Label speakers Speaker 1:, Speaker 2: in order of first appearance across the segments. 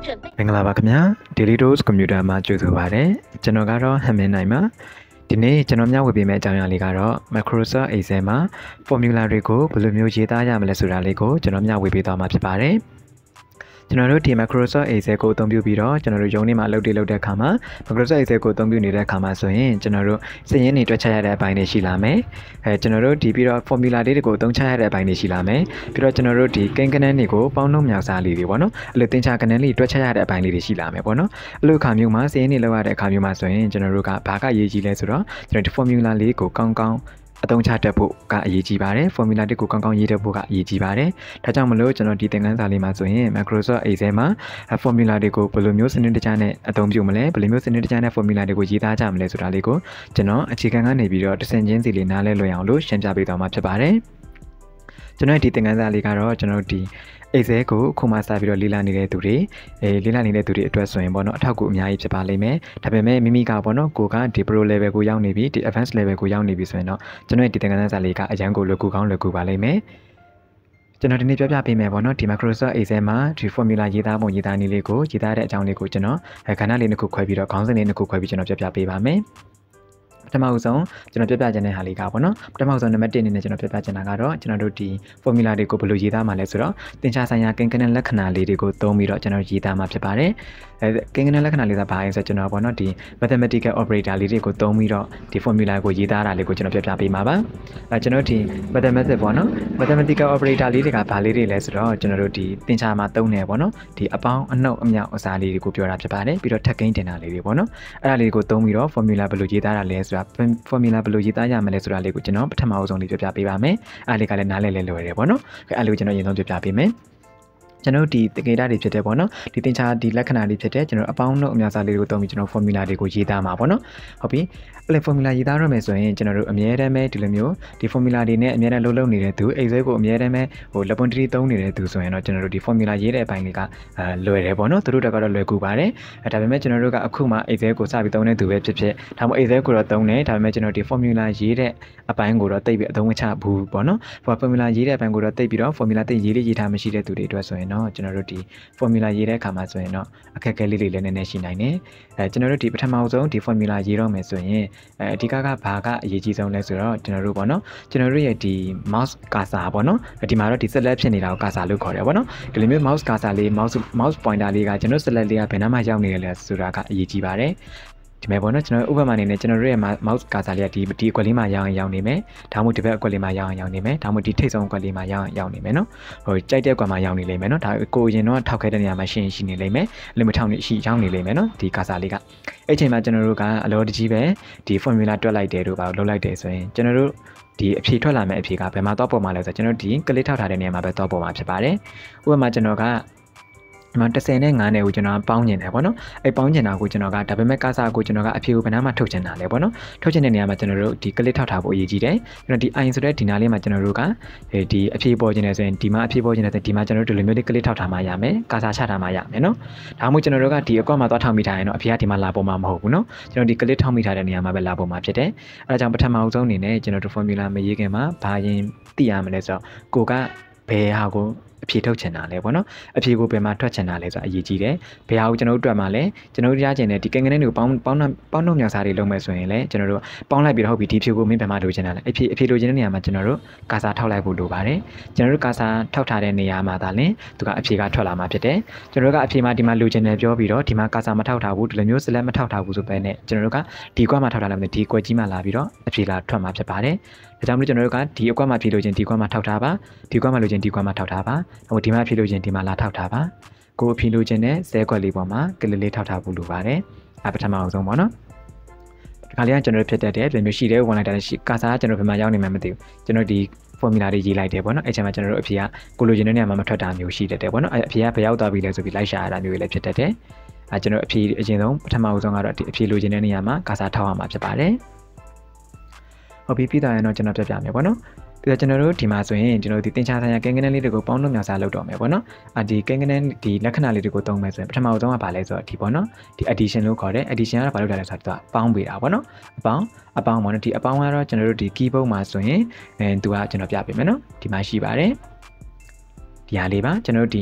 Speaker 1: မင်္ဂလာပါခင်ဗျာ Daily Dose Computer မှာကြိုဆိုပါရစေကျွန်တော်ကတော့ဟမ်မင်းနိုင်ပါဒီနေ့ကျွန်တော်မျှဝေပေးမယ့်အကြောင်းအရာလေးကတော့ Microsoft Excel မှာ formula တွေကိုဘယ်လိုမျိုးရေးသားရမလဲဆိုတာလေးကိုကျွန်တော်မျှဝေပေးသွားမှာဖြစ်ပါတယ်ကျွန်တော်တို့ဒီ Microsoft Excel ကိုအသုံးပြုပြီးတော့ကျွန်တော်တို့ရုံးထဲမှာအလုပ်တွေလုပ်တဲ့အခါမှာ Microsoft Excel ကိုအသုံးပြုနေတဲ့အခါမှာဆိုရင်ကျွန်တော်တို့စာရင်းတွေတွက်ချက်ရတဲ့အပိုင်းတွေရှိလာမယ်ကျွန်တော်တို့ဒီပြီးတော့ formula လေးတွေကိုအသုံးချရတဲ့အပိုင်းတွေရှိလာမယ်ပြီးတော့ကျွန်တော်တို့ဒီကိန်းဂဏန်းတွေကိုပေါင်းနှုန်းမြောက်စားလေးတွေပေါ့နော်အဲ့လိုသင်္ချာဂဏန်းလေးတွက်ချက်ရတဲ့အပိုင်းလေးတွေရှိလာမယ်ပေါ့နော်အဲ့လိုအခါမျိုးမှာစာရင်းတွေလောက်ရတဲ့အခါမျိုးမှာဆိုရင်ကျွန်တော်တို့ကဘာကရေးကြည့်လဲဆိုတော့ကျွန်တော်ဒီ formula လေးကိုကောင်းကောင်းအသုံးချတတ်ဖို့ကအရေးကြီးပါတယ် formula တွေကိုကောင်းကောင်းရေးတတ်ဖို့ကအရေးကြီးပါတယ်ဒါကြောင့်မလို့ကျွန်တော်ဒီသင်ခန်းစာလေးမှာဆိုရင် Microsoft Excel မှာ formula တွေကိုဘယ်လိုမျိုးစနစ်တကျနဲ့အသုံးပြုမလဲဘယ်လိုမျိုးစနစ်တကျနဲ့ formula တွေကိုရေးသားကြမလဲဆိုတာလေးကိုကျွန်တော်အခြေခံကနေပြီးတော့တစ်ဆင့်ချင်းစီလေးနားလဲလွယ်အောင်လို့ရှင်းပြပေးသွားမှာဖြစ်ပါတယ်ကျွန်တော်ဒီသင်ခန်းစာလေးကတော့ကျွန်တော်ဒီExcel ကိုခုမှစပြီးတော့လေ့လာနေတဲ့သူတွေလေ့လာနေတဲ့သူတွေအတွက်ဆိုရင်ပေါ့နော်အထောက်အကူအများကြီးဖြစ်ပါလိမ့်မယ်ဒါပေမဲ့မိမိကပေါ့နော်ကိုကဒီ Pro level ကိုရောက်နေပြီဒီ Advanced level ကိုရောက်နေပြီဆိုရင်တော့ကျွန်တော်ဒီသင်ခန်းစာလေးကအရန်ကိုလွယ်ကူကောင်းလွယ်ကူပါလိမ့်မယ်ကျွန်တော်ဒီနေ့ပြောပြပေးမယ်ပေါ့နော်ဒီ Microsoft Excel မှာဒီ formula ရေးသားပုံရေးသားနည်းလေးကိုရေးသားတဲ့အကြောင်းလေးကိုကျွန်တော်ခဏလေးတစ်ခုခွဲပြီးတော့ခေါင်းစဉ်လေးတစ်ခုခွဲပြီးကျွန်တော်ပြောပြပေးပါမယ်ပထမဆုံးကျွန်တော်ပြပြချင်တဲ့ဟာလေးကပေါ့နော်ပထမဆုံးနံပါတ်1အနေနဲ့ကျွန်တော်ပြပြချင်တာကတော့ကျွန်တော်တို့ဒီ formula တွေကိုဘယ်လိုရေးသားမှာလဲဆိုတော့သင်္ချာဆိုင်ရာကိန်းဂဏန်းလက္ခဏာလေးတွေကိုသုံးပြီးတော့ကျွန်တော်ရေးသားမှာဖြစ်ပါတယ်ကိန်းဂဏန်းလက္ခဏာလေးကဘာလဲဆိုတော့ကျွန်တော်ပေါ့နော်ဒီ mathematical operator လေးတွေကိုသုံးပြီးတော့ဒီ formula ကိုရေးသားတာလေးကိုကျွန်တော်ပြပြပေးမှာပါကျွန်တော်ဒီ mathematical ပေါ့နော် mathematical operator လေးတွေကဘာလေးတွေလဲဆိုတော့ကျွန်တော်တို့ဒီသင်္ချာမှာသုံးနေပေါ့နော်ဒီအပေါင်းအနှုတ်အမြောက်အစားလေးတွေကိုပြောတာဖြစ်ပါတယ်ပြီးတော့ထပ်ကိန်းတင်တာလေးတွေပေါ့နော်အဲ့ဒါလေးကိုသုံးပြီးတော့ formula ဘယ်လိုရေးသားတာလဲဆိုတာ formula ဘယ်လိုရေးသားရမလဲဆိုတာလေးကိုကျွန်တော်ပထမအဆုံးလေးပြပြပေးပါမယ်အဲ့လေးကလည်းနားလည်လဲလွယ်တယ်ပေါ့နော်အဲ့လေးကိုကျွန်တော်ရင်ဆုံးပြပြပေးမယ်ကျွန်တော်ဒီတကေတာတွေဖြစ်တယ်ပေါ့နော်ဒီသင်္ချာဒီလက္ခဏာတွေဖြစ်တယ်ကျွန်တော်အပေါင်းနှုတ်အများစားလေးကိုသုံးပြီးကျွန်တော် formula တွေကိုရေးသားမှာပေါ့နော်ဟုတ်ပြီအဲ့လေ formula ရေးသားရမယ်ဆိုရင်ကျွန်တော်တို့အမြဲတမ်းပဲဒီလိုမျိုးဒီ formula တွေနဲ့အမြဲတမ်းလှုပ်လှုပ်နေတဲ့သူ Excel ကိုအမြဲတမ်းပဲဟိုလက်ပွန်တရီသုံးနေတဲ့သူဆိုရင်တော့ကျွန်တော်တို့ဒီ formula ရေးတဲ့အပိုင်းတွေကလွယ်တယ်ပေါ့နော်သူတို့ကတော့လွယ်ကူပါတယ်ဒါပေမဲ့ကျွန်တော်တို့ကအခုမှ Excel ကိုစပြီးသုံးတဲ့သူပဲဖြစ်ဖြစ်ဒါမှမဟုတ် Excel ကိုတော့သုံးတယ်ဒါပေမဲ့ကျွန်တော်ဒီ formula ရေးတဲ့အပိုင်းကိုတော့တိတ်ပြီးအသုံးမချဘူးပေါ့နော် formula ရေးတဲ့အပိုင်းကိုတော့တိတ်ပြီးတော့ formula တိတ်ရေးလေးရေးထားမရှိတဲ့သူတွေအတွက်ဆိုရင်တော့ကျွန်တော်တို့ဒီ formula ရေးတဲ့အခါမှာဆိုရင်တော့အခက်အခဲလေးတွေလည်းနည်းနည်းရှိနိုင်တယ်ကျွန်တော်တို့ဒီပထမဆုံးဒီ formula ရေးတော့မယ်ဆိုရင်အဓိကဘာကအရေးကြီးဆုံးလဲဆိုတော့ကျွန်တော်တို့ပေါ့နော်ကျွန်တော်တို့ရဲ့ဒီ mouse cursor ပေါ့နော်ဒီမှာတော့ဒီ select ဖြစ်နေတာကို cursor လို့ခေါ်တယ်ပေါ့နော်ဒီလိုမျိုး mouse cursor လေး mouse pointer လေးကကျွန်တော် select လေးကဘယ်နှမှာရောက်နေရလဲဆိုတာကအရေးကြီးပါတယ်ဒီမဲ့ပေါ့နော်ကျွန်တော်ဥပမာအနေနဲ့ကျွန်တော်တို့ရဲ့ mouse cursor လေးကဒီအကွက်လေးမှာရောက်နေမယ်ဒါမှမဟုတ်ဒီဘက်အကွက်လေးမှာရောက်နေမယ်ဒါမှမဟုတ်ဒီထိပ်ဆုံးအကွက်လေးမှာရောက်နေမယ်နော်ဟိုကြိုက်တဲ့အကွက်မှာရောက်နေလိမ့်မယ်နော်ဒါကိုရင်တော့ထောက်ခဲတဲ့နေရာမှာရှိနေလိမ့်မယ်လည်းမထောက်နေရှိရောက်နေလိမ့်မယ်နော်ဒီ cursor လေးကအဲ့ချိန်မှာကျွန်တော်တို့ကအလောတကြီးပဲဒီ formula တွက်လိုက်တယ်တို့ပါလို့လုပ်လိုက်တယ်ဆိုရင်ကျွန်တော်တို့ဒီအဖြေထွက်လာမယ့်အဖြေကဘယ်မှာတော့ပေါ်မှာလဲဆိုတော့ကျွန်တော်ဒီကလစ်ထောက်ထားတဲ့နေရာမှာပဲတော့ပေါ်မှာဖြစ်ပါတယ်ဥပမာကျွန်တော်ကဒီမှာ30နဲ့9နဲ့ကိုကျွန်တော်ပေါင်းကျင်တယ်ပေါ့နော်အဲ့ပေါင်းကျင်တာကိုကျွန်တော်ကဒါပေမဲ့ကာစာကိုကျွန်တော်ကအဖြေကိုဘယ်နှမှာထုတ်ချင်တာလဲပေါ့နော်ထုတ်ချင်တဲ့နေရာမှာကျွန်တော်တို့ဒီကလစ်ထောက်ထားဖို့အရေးကြီးတယ်ကျွန်တော်ဒီ i ဆိုတဲ့ဒီနားလေးမှာကျွန်တော်တို့ကဒီအဖြေပေါ်ကျင်တယ်ဆိုရင်ဒီမှာအဖြေပေါ်ကျင်တယ်ဆိုရင်ဒီမှာကျွန်တော်တို့ဒီလိုမျိုးကလစ်ထောက်ထားမှရမယ်ကာစာချထားမှရမယ်နော်ဒါမှမဟုတ်ကျွန်တော်တို့ကဒီအကွက်မှာသွားထောက်မိထားရင်တော့အဖြေကဒီမှာလာပေါ်မှာမဟုတ်ဘူးနော်ကျွန်တော်ဒီကလစ်ထောက်မိထားတဲ့နေရာမှာပဲလာပေါ်မှာဖြစ်တယ်အဲဒါကြောင့်ပထမအဆုံးအနေနဲ့ကျွန်တော်တို့ formula မရေးခင်မှာဘာရင်သိရမလဲဆိုတော့ကိုကဘယ်ဟာကိုအဖြေထုတ်ချင်တာလဲပေါ့နော်အဖြေကိုဘယ်မှာထွက်ချင်တာလဲဆိုတာအရေးကြီးတယ်ဘယ်ဟာကိုကျွန်တော်တို့တွေ့မှာလဲကျွန်တော်တို့ရချင်တဲ့ဒီကိန်းဂဏန်းတွေကိုပေါင်းနှုတ်မြောက်စားတွေလုပ်မယ်ဆိုရင်လည်းကျွန်တော်တို့ပေါင်းလိုက်ပြီးတော့ဟုတ်ပြီဒီဖြေကိုမင်းဘယ်မှာလိုချင်တာလဲအဖြေလိုချင်တဲ့နေရာမှာကျွန်တော်တို့ကာစာထောက်လိုက်ဖို့လိုပါတယ်ကျွန်တော်တို့ကာစာထောက်ထားတဲ့နေရာမှာဒါလည်းသူကအဖြေကထွက်လာမှာဖြစ်တယ်ကျွန်တော်တို့ကအဖြေမှာဒီမှာလိုချင်တယ်ပြောပြီးတော့ဒီမှာကာစာမထောက်ထားဘူးဒီလိုမျိုး select မထောက်ထားဘူးဆိုပဲနဲ့ကျွန်တော်တို့ကဒီကွက်မှာထောက်ထားလိုက်မယ်ဒီကွက်ကြီးမှာလာပြီးတော့အဖြေလာထွက်မှာဖြစ်ပါတယ်ဒါကြောင့်မလို့ကျွန်တော်တို့ကဒီအကွက်မှာဖြေလို့ချင်းဒီကွက်မှာထောက်ထားပါဒီကွက်မှာလို့ချင်းဒီကွက်မှာထောက်ထားပါဟိုဒီမှာဖြေလို့ချင်းဒီမှာလာထောက်ထားပါကိုဖြေလို့ချင်းတဲ့ဇဲကွက်လေးပေါ်မှာကလစ်လေးထောက်ထားဖို့လိုပါတယ်ပထမအောင်ဆုံးပေါ့နော်ဒီခါလေးကကျွန်တော်တို့ဖြစ်တတ်တယ်ဒီမျိုးရှိတယ်ဝင်လိုက်တာရှိကာစာကကျွန်တော်ဘယ်မှာရောက်နေမှမသိဘူးကျွန်တော်ဒီ formula တွေရေးလိုက်တယ်ပေါ့နော်အဲ့ချိန်မှာကျွန်တော်တို့အဖြေကကိုလိုချင်တဲ့နေရာမှာမထွက်တာမျိုးရှိတတ်တယ်ပေါ့နော်အဖြေကဘယ်ရောက်သွားပြီလဲဆိုပြီးလိုက်ရှာရတာမျိုးတွေလည်းဖြစ်တတ်တယ်ကျွန်တော်အဖြေအရင်ဆုံးပထမအောင်ဆုံးကတော့ဒီအဖြေလိုချင်တဲ့နေရာမှာကာစာထောက်ရမှာဖြစ်ပါတယ်ဟုတ်ပြီပြီးတော့ရင်တော့ကျွန်တော်ပြပြမယ်ပေါ့နော်ပြီးတော့ကျွန်တော်တို့ဒီမှာဆိုရင်ကျွန်တော်ဒီသင်္ချာဆိုင်ရာကိန်းဂဏန်းလေးတွေကိုပေါင်းနှုတ်မြောက်စားလုပ်တော့မယ်ပေါ့နော်ဒီကိန်းဂဏန်းဒီလက္ခဏာလေးတွေကိုသုံးမယ်ဆိုရင်ပထမဆုံးကဘာလဲဆိုတော့ဒီပေါ့နော်ဒီ addition လို့ခေါ်တယ် addition ကတော့ဘာလို့လဲဆိုတော့ပေါင်းပေးတာပေါ့နော်အပေါင်းပေါ့နော်ဒီအပေါင်းကတော့ကျွန်တော်တို့ဒီ keyboard မှာဆိုရင်သူကကျွန်တော်ပြပေးမယ်နော်ဒီမှာရှိပါတယ်ဒီဟာလေးပါကျွန်တော်တို့ဒီ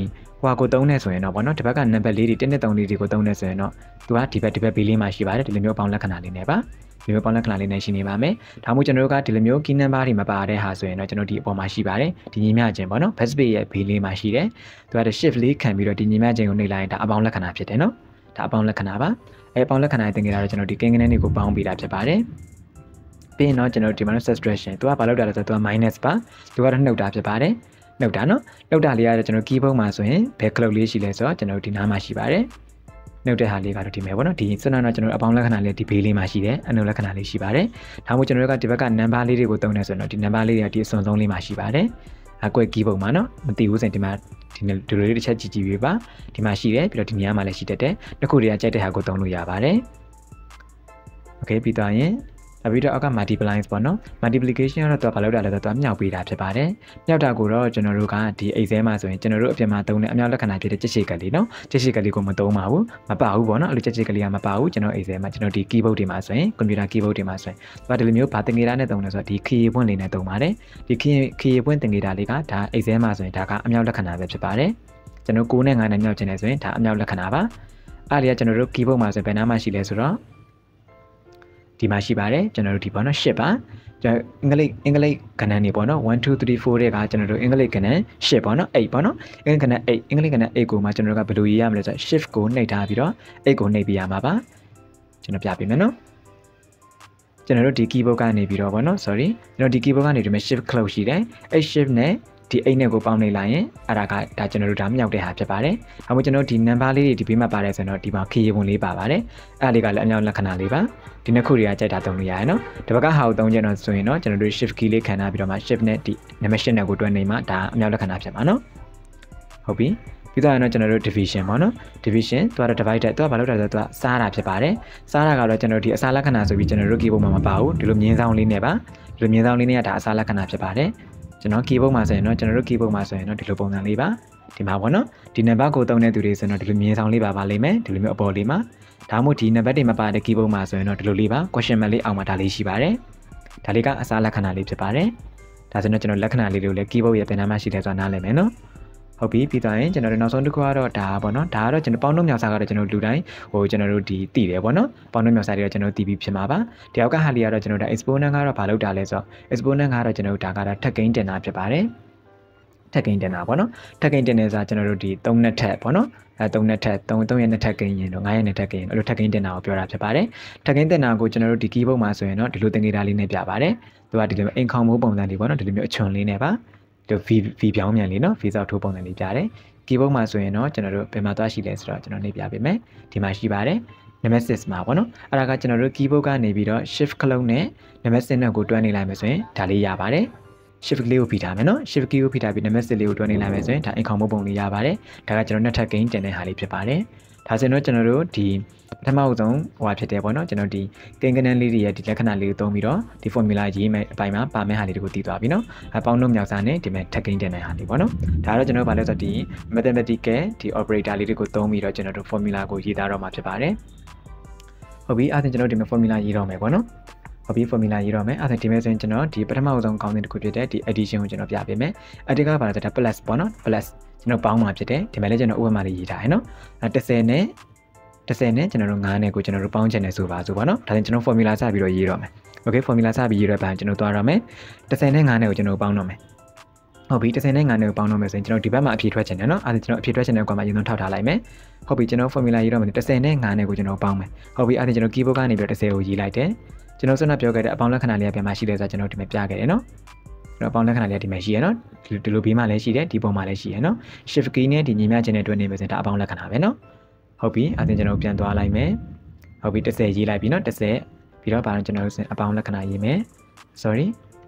Speaker 1: ဟိုကိုသုံးနေဆိုရင်တော့ဗောနော်ဒီဘက်ကနံပါတ်လေးတွေ1နဲ့3လေးတွေကိုသုံးနေဆိုရင်တော့သူကဒီဘက်ဘေးလေးမှာရှိပါတယ်ဒီလိုမျိုးပေါင်းလက္ခဏာလေးနဲ့ပါဒီလိုပေါင်းလက္ခဏာလေးနဲ့ရှိနေပါမယ်ဒါမှမဟုတ်ကျွန်တော်တို့ကဒီလိုမျိုး key number တွေမပါတဲ့ဟာဆိုရင်တော့ကျွန်တော်ဒီအပေါ်မှာရှိပါတယ်ဒီညီမျှခြင်းဗောနော် base page ရဲ့ဘေးလေးမှာရှိတယ်သူက shift လေးခံပြီးတော့ဒီညီမျှခြင်းကိုနှိပ်လိုက်ရင်ဒါအပေါင်းလက္ခဏာဖြစ်တယ်နော်ဒါအပေါင်းလက္ခဏာပါအပေါင်းလက္ခဏာတင်ကြတာတော့ကျွန်တော်ဒီ kinkane တွေကိုပေါင်းပေးတာဖြစ်ပါတယ်ပြီးရင်တော့ကျွန်တော်ဒီမှာ subtraction သူကဘာလုပ်တာလဲဆိုတော့သူက minus ပါသူကတော့နှုတ်တာဖြစ်ပါတယ်နှုတ်တာနော်နှုတ်တာလေးကတော့ကျွန်တော် keyboard မှာဆိုရင်ဘယ် clock လေးရှိလဲဆိုတော့ကျွန်တော်ဒီနားမှာရှိပါတယ်နှုတ်တဲ့ဟာလေးကတော့ဒီမဲ့ပေါ့နော်ဒီစနတော့ကျွန်တော်အပေါင်းလက္ခဏာလေးဒီဘေးလေးမှာရှိတယ်အနုလက္ခဏာလေးရှိပါတယ်ဒါမှမဟုတ်ကျွန်တော်တို့ကဒီဘက်က number လေးတွေကိုသုံးနေဆိုတော့ဒီ number လေးတွေကဒီအစွန်ဆုံးလေးမှာရှိပါတယ်အကွက် keyboard မှာနော်မသိဘူးဆိုရင်ဒီမှာဒီလိုလေးတစ်ချက်ကြည့်ကြည့်ပေးပါဒီမှာရှိတယ်ပြီးတော့ဒီနေရာမှာလည်းရှိတတ်တယ်တစ်ခုတည်းကကြိုက်တဲ့ဟာကိုသုံးလို့ရပါတယ်โอเคပြီးတော့ရင်ပြီးတော့အောက်က multiplies ပေါ့နော် multiplication ကတော့သူကဘာလုပ်တာလဲဆိုတော့သူကမြောက်ပေးတာဖြစ်ပါတယ်မြောက်တာကိုတော့ကျွန်တော်တို့ကဒီ Excel မှာဆိုရင်ကျွန်တော်တို့အပြင်မှာသုံးတဲ့အမြောက်လက္ခဏာဖြစ်တဲ့ကြက်ရှိကလေးနော်ကြက်ရှိကလေးကိုမသုံးပါဘူးမပါဘူးပေါ့နော်အဲ့လိုကြက်ရှိကလေးကမပါဘူးကျွန်တော် Excel မှာကျွန်တော်ဒီ keyboard တွေမှာဆိုရင် computer keyboard တွေမှာဆိုရင်သူကဒီလိုမျိုးဘာတင်ကြတာနဲ့သုံးလဲဆိုတော့ဒီခရီးပွင့်လေးနဲ့သုံးပါတယ်ဒီခရီးပွင့်တင်ကြတာလေးကဒါ Excel မှာဆိုရင်ဒါကအမြောက်လက္ခဏာပဲဖြစ်ပါတယ်ကျွန်တော်9နဲ့9နဲ့မြောက်ခြင်းလဲဆိုရင်ဒါအမြောက်လက္ခဏာပါအဲ့ဒီကကျွန်တော်တို့ keyboard မှာဆိုရင်ဘယ်နားမှာရှိလဲဆိုတော့ဒီမှာရှိပါတယ်ကျွန်တော်တို့ဒီပေါ့နော်10ပါကျွန်တော်အင်္ဂလိပ်ကဏ္ဍနေပေါ့နော်1 2 3 4တဲ့ကကျွန်တော်တို့အင်္ဂလိပ်ကဏ္ဍ10ပေါ့နော်8ပေါ့နော်အင်္ဂလိပ်ကဏ္ဍ8ကိုမှကျွန်တော်တို့ကဘယ်လိုရေးရမလဲဆိုတော့ shift ကိုနှိပ်ထားပြီးတော့8ကိုနှိပ်ပြရမှာပါကျွန်တော်ပြပေးမယ်နော်ကျွန်တော်တို့ဒီ keyboard ကနေပြီးတော့ပေါ့နော် sorry ကျွန်တော်ဒီ keyboard ကနေဒီမှာ shift close ရှိတယ်အဲ့ shift နဲ့ဒီ8နဲ့ကိုပေါင်းနေလိုက်ရင်အဲ့ဒါကဒါကျွန်တော်တို့ဒါမြောက်တဲ့ဟာဖြစ်ပါတယ်။အခုကျွန်တော်ဒီ number လေးတွေဒီဘေးမှာပါတယ်ဆိုတော့ဒီမှာခရီးဝင်လေးပါပါတယ်။အဲ့ဒါလေးကလည်းအမြောက်လက္ခဏာလေးပါ။ဒီနှစ်ခုတွေကကြိုက်တာသုံးလို့ရတယ်နော်။ဒီဘက်ကဟာကိုသုံးကြတော့ဆိုရင်တော့ကျွန်တော်တို့ shift key လေးခံထားပြီးတော့မှ shift နဲ့ဒီ number 8နဲ့ကိုတွဲနေမှာဒါအမြောက်လက္ခဏာဖြစ်မှာနော်။ဟုတ်ပြီ။ပြီးတော့ကျွန်တော်တို့ division ပေါ့နော် division သူကတော့ divided သူကဘာလုပ်တာလဲဆိုတော့သူကစားတာဖြစ်ပါတယ်။စားတာကတော့ကျွန်တော်ဒီအစားလက္ခဏာဆိုပြီးကျွန်တော်တို့ keyboard မှာမပါဘူးဒီလိုမြင်းဆောင်လေးနဲ့ပါဒီလိုမြင်းဆောင်လေးနဲ့ကဒါအစားလက္ခဏာဖြစ်ပါတယ်။ကျွန်တော် keyboard မှာဆိုရင်တော့ကျွန်တော်တို့ keyboard မှာဆိုရင်တော့ဒီလိုပုံစံလေးပါဒီမှာပေါ့နော်ဒီ number ကိုသုံးတဲ့သူတွေဆိုတော့ဒီလိုမြင်ဆောင်လေးပါလိမ့်မယ်ဒီလိုမျိုးအပေါ်လေးမှာဒါမှမဟုတ်ဒီ number တွေမပါတဲ့ keyboard မှာဆိုရင်တော့ဒီလိုလေးပါ question mark လေးအောက်မှာဒါလေးရှိပါတယ်ဒါလေးကအစားလက္ခဏာလေးဖြစ်ပါတယ်ဒါဆိုတော့ကျွန်တော်လက္ခဏာလေးတွေကိုလည်း keyboard ရဲ့ဘယ်နားမှာရှိတယ်ဆိုတာနားလည်မယ်နော်ဟုတ်ပြီပြီးသွားရင်ကျွန်တော်တို့နောက်ဆုံးတစ်ခုကတော့ဒါပေါ့နော်ဒါကတော့ကျွန်တော်ပေါင်းနှုတ်မြောက်စားကတော့ကျွန်တော်လူတိုင်းကျွန်တော်တို့ဒီတည်တယ်ပေါ့နော်ပေါင်းနှုတ်မြောက်စားတွေတော့ကျွန်တော်တည်ပြီးဖြစ်မှာပါတယောက်ကဟာလီကတော့ကျွန်တော်တို့ exponent ကတော့ဘာလုပ်တာလဲဆိုတော့ exponent ကတော့ကျွန်တော်တို့ဒါကတော့ထက်ကိန်းတင်တာဖြစ်ပါတယ်ထက်ကိန်းတင်တာပေါ့နော်ထက်ကိန်းတင်နေစားကျွန်တော်တို့ဒီ3နဲ့ထက်ပေါ့နော်3နဲ့ထက်3ရဲ့နဲ့ထက်ကိန်းရင်တော့9ရဲ့နဲ့ထက်ကိန်းအဲ့လိုထက်ကိန်းတင်တာကိုပြောတာဖြစ်ပါတယ်ထက်ကိန်းတင်တာကိုကျွန်တော်တို့ဒီ keyboard မှာဆိုရင်တော့ဒီလိုတင်ကြတာလေးနဲ့ပြပါတယ်သူကဒီလိုအိမ်ခေါင်မိုးပုံစံလေးပေါ့နော်ဒီလိုမျိုးအချွန်လေးနဲ့ပါဒီ V ပြောင်းမြန်လေးနော် V ဆောက်ထိုးပုံစံလေးပြတယ် keyboard မှာဆိုရင်တော့ကျွန်တော်တို့ဘယ်မှာသွားရှိလဲဆိုတော့ကျွန်တော်နေပြပေးမယ်ဒီမှာရှိပါတယ် nemesis မှာပေါ့နော်အဲ့ဒါကကျွန်တော်တို့ keyboard ကနေပြီးတော့ shift ခလုံးနဲ့ nemesis နဲ့ကိုတွန်းနေလိုက်မယ်ဆိုရင်ဒါလေးရပါတယ် shift လေးကိုဖိထားမယ်နော် shift key ကိုဖိထားပြီး nemesis လေးကိုတွန်းနေလိုက်မယ်ဆိုရင်ဒါအိမ်ခေါင်မိုးပုံလေးရပါတယ်ဒါကကျွန်တော်နှစ်ထပ် gain တင်တဲ့ဟာလေးဖြစ်ပါတယ်ဒါဆိုတော့ကျွန်တော်တို့ဒီပထမအဆုံးဟိုဖြစ်တယ်ပေါ့နော်ကျွန်တော်ဒီကိန်းကနန်းလေးတွေရဲ့ဒီလက္ခဏာလေးကိုသုံးပြီးတော့ဒီ formula ရေးမယ်အပိုင်းမှာပါမယ့်ဟာလေးတွေကိုသိသွားပြီနော်အပေါင်းတို့မြောက်စားနဲ့ဒီမဲ့ထက်ကိန်းတင်တဲ့ဟာလေးပေါ့နော်ဒါကတော့ကျွန်တော်ဘာလဲဆိုတော့ဒီ mathematical ဒီ operator လေးတွေကိုသုံးပြီးတော့ကျွန်တော်တို့ formula ကိုရေးသားတော့မှာဖြစ်ပါတယ်ဟုတ်ပြီအဲ့ဒါကျွန်တော်ဒီမဲ့ formula ရေးတော့မယ်ပေါ့နော်ဟုတ်ပြီ formula ရေးတော့မယ်အဲ့ဒါဒီမဲ့ဆိုရင်ကျွန်တော်ဒီပထမအဆုံးကောင်းတဲ့တစ်ခုဖြစ်တဲ့ဒီ addition ကိုကျွန်တော်ပြပေးမယ် addition ကဘာလဲဆိုတော့ plus ပေါ့နော် plus ကျွန်တော်ပေါင်းမှာဖြစ်တယ်ဒီမဲ့လည်းကျွန်တော်ဥပမာလေးရေးထားရနော်10နဲ့ကျွန်တော်တို့9နဲ့ကိုကျွန်တော်တို့ပေါင်းချင်တယ်ဆိုပါဆိုပါနော်ဒါဆိုကျွန်တော် formula စပြီးတော့ရေးတော့မယ် okay formula စပြီးရေးရပိုင်းကျွန်တော်သွားရမယ်10နဲ့9နဲ့ကိုကျွန်တော်ပေါင်းတော့မယ်ဟုတ်ပြီ10နဲ့9နဲ့ကိုပေါင်းတော့မယ်ဆိုရင်ကျွန်တော်ဒီဘက်မှာအဖြေထွက်ချင်တယ်နော်အဲ့ဒါကျွန်တော်အဖြေထွက်ချင်တဲ့ကွာမှာအရင်ဆုံးထောက်ထားလိုက်မယ်ဟုတ်ပြီကျွန်တော် formula ရေးတော့မယ်10နဲ့9နဲ့ကိုကျွန်တော်ပေါင်းမယ်ဟုတ်ပြီအဲ့ဒါကျွန်တော် keyboard ကနေပြီးတော့10ကိုရေးလိုက်တယ်ကျွန်တော်ဆွမ်းပြောခဲ့တဲ့အပေါင်းလက္ခဏာလေးကပြန်မှာရှိတယ်ဆိုတော့ကျွန်တော်ဒီမှာပြခဲ့တယ်နော်ကျွန်တော်အပေါင်းလက္ခဏာလေးကဒီမှာရှိရနော်ဒီလိုဘေးမှာလည်းရှိတယ်ဒီပုံမှာလည်းရှိရနော် shift key နဲ့ဒီညီမျှခြင်းနဲ့တွဲနေမယ်ဆိုရင်ဒါအပေါင်းလက္ခဏာပဲနော်ဟုတ်ပြီအဲ့ဒါကျွန်တော်ပြန်သွားလိုက်မယ်ဟုတ်ပြီ10ရေးလိုက်ပြီနော်10ပြီးတော့ဘာလို့ကျွန်တော်တို့အပေါင်းလက္ခဏာရေးမယ် sorry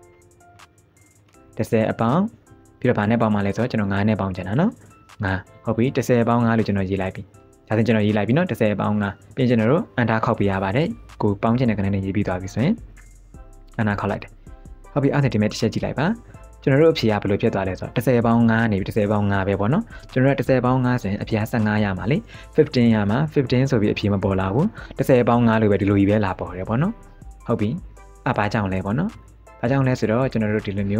Speaker 1: 10အပေါင်းပြီးတော့ဘာနဲ့ပေါင်းမှလဲဆိုတော့ကျွန်တော်9နဲ့ပေါင်းချင်တာနော်9ဟုတ်ပြီ10ပေါင်း9လို့ကျွန်တော်ရေးလိုက်ပြီဒါဆိုကျွန်တော်ရေးလိုက်ပြီနော်10ပေါင်း9ပြင်ကျွန်တော်တို့အန်တာခောက်ပေးရပါတယ်ကိုပေါင်းချင်တဲ့ကဏ္ဍနဲ့ရေးပြီးသွားပြီဆိုရင်အန်တာခောက်လိုက်တယ်ဟုတ်ပြီအဲ့ဒါဒီမဲ့တစ်ချက်ကြည့်လိုက်ပါကျွန်တော်တို့အဖြေကဘယ်လိုဖြစ်သွားလဲဆိုတော့10ပေါင်း9နေပြီ10ပေါင်း9ပဲပေါ့နော်ကျွန်တော်တို့10ပေါင်း9ဆိုရင်အဖြေ15ရမှာလေ15ရမှာ15ဆိုပြီးအဖြေမပေါ်လာဘူး10ပေါင်း9လို့ပဲဒီလိုကြီးပဲလာပေါ်တယ်ပေါ့နော်ဟုတ်ပြီဘာကြောင့်လဲပေါ့နော်ဘာကြောင့်လဲဆိုတော့ကျွန်တော်တို့ဒီလိုမျိုး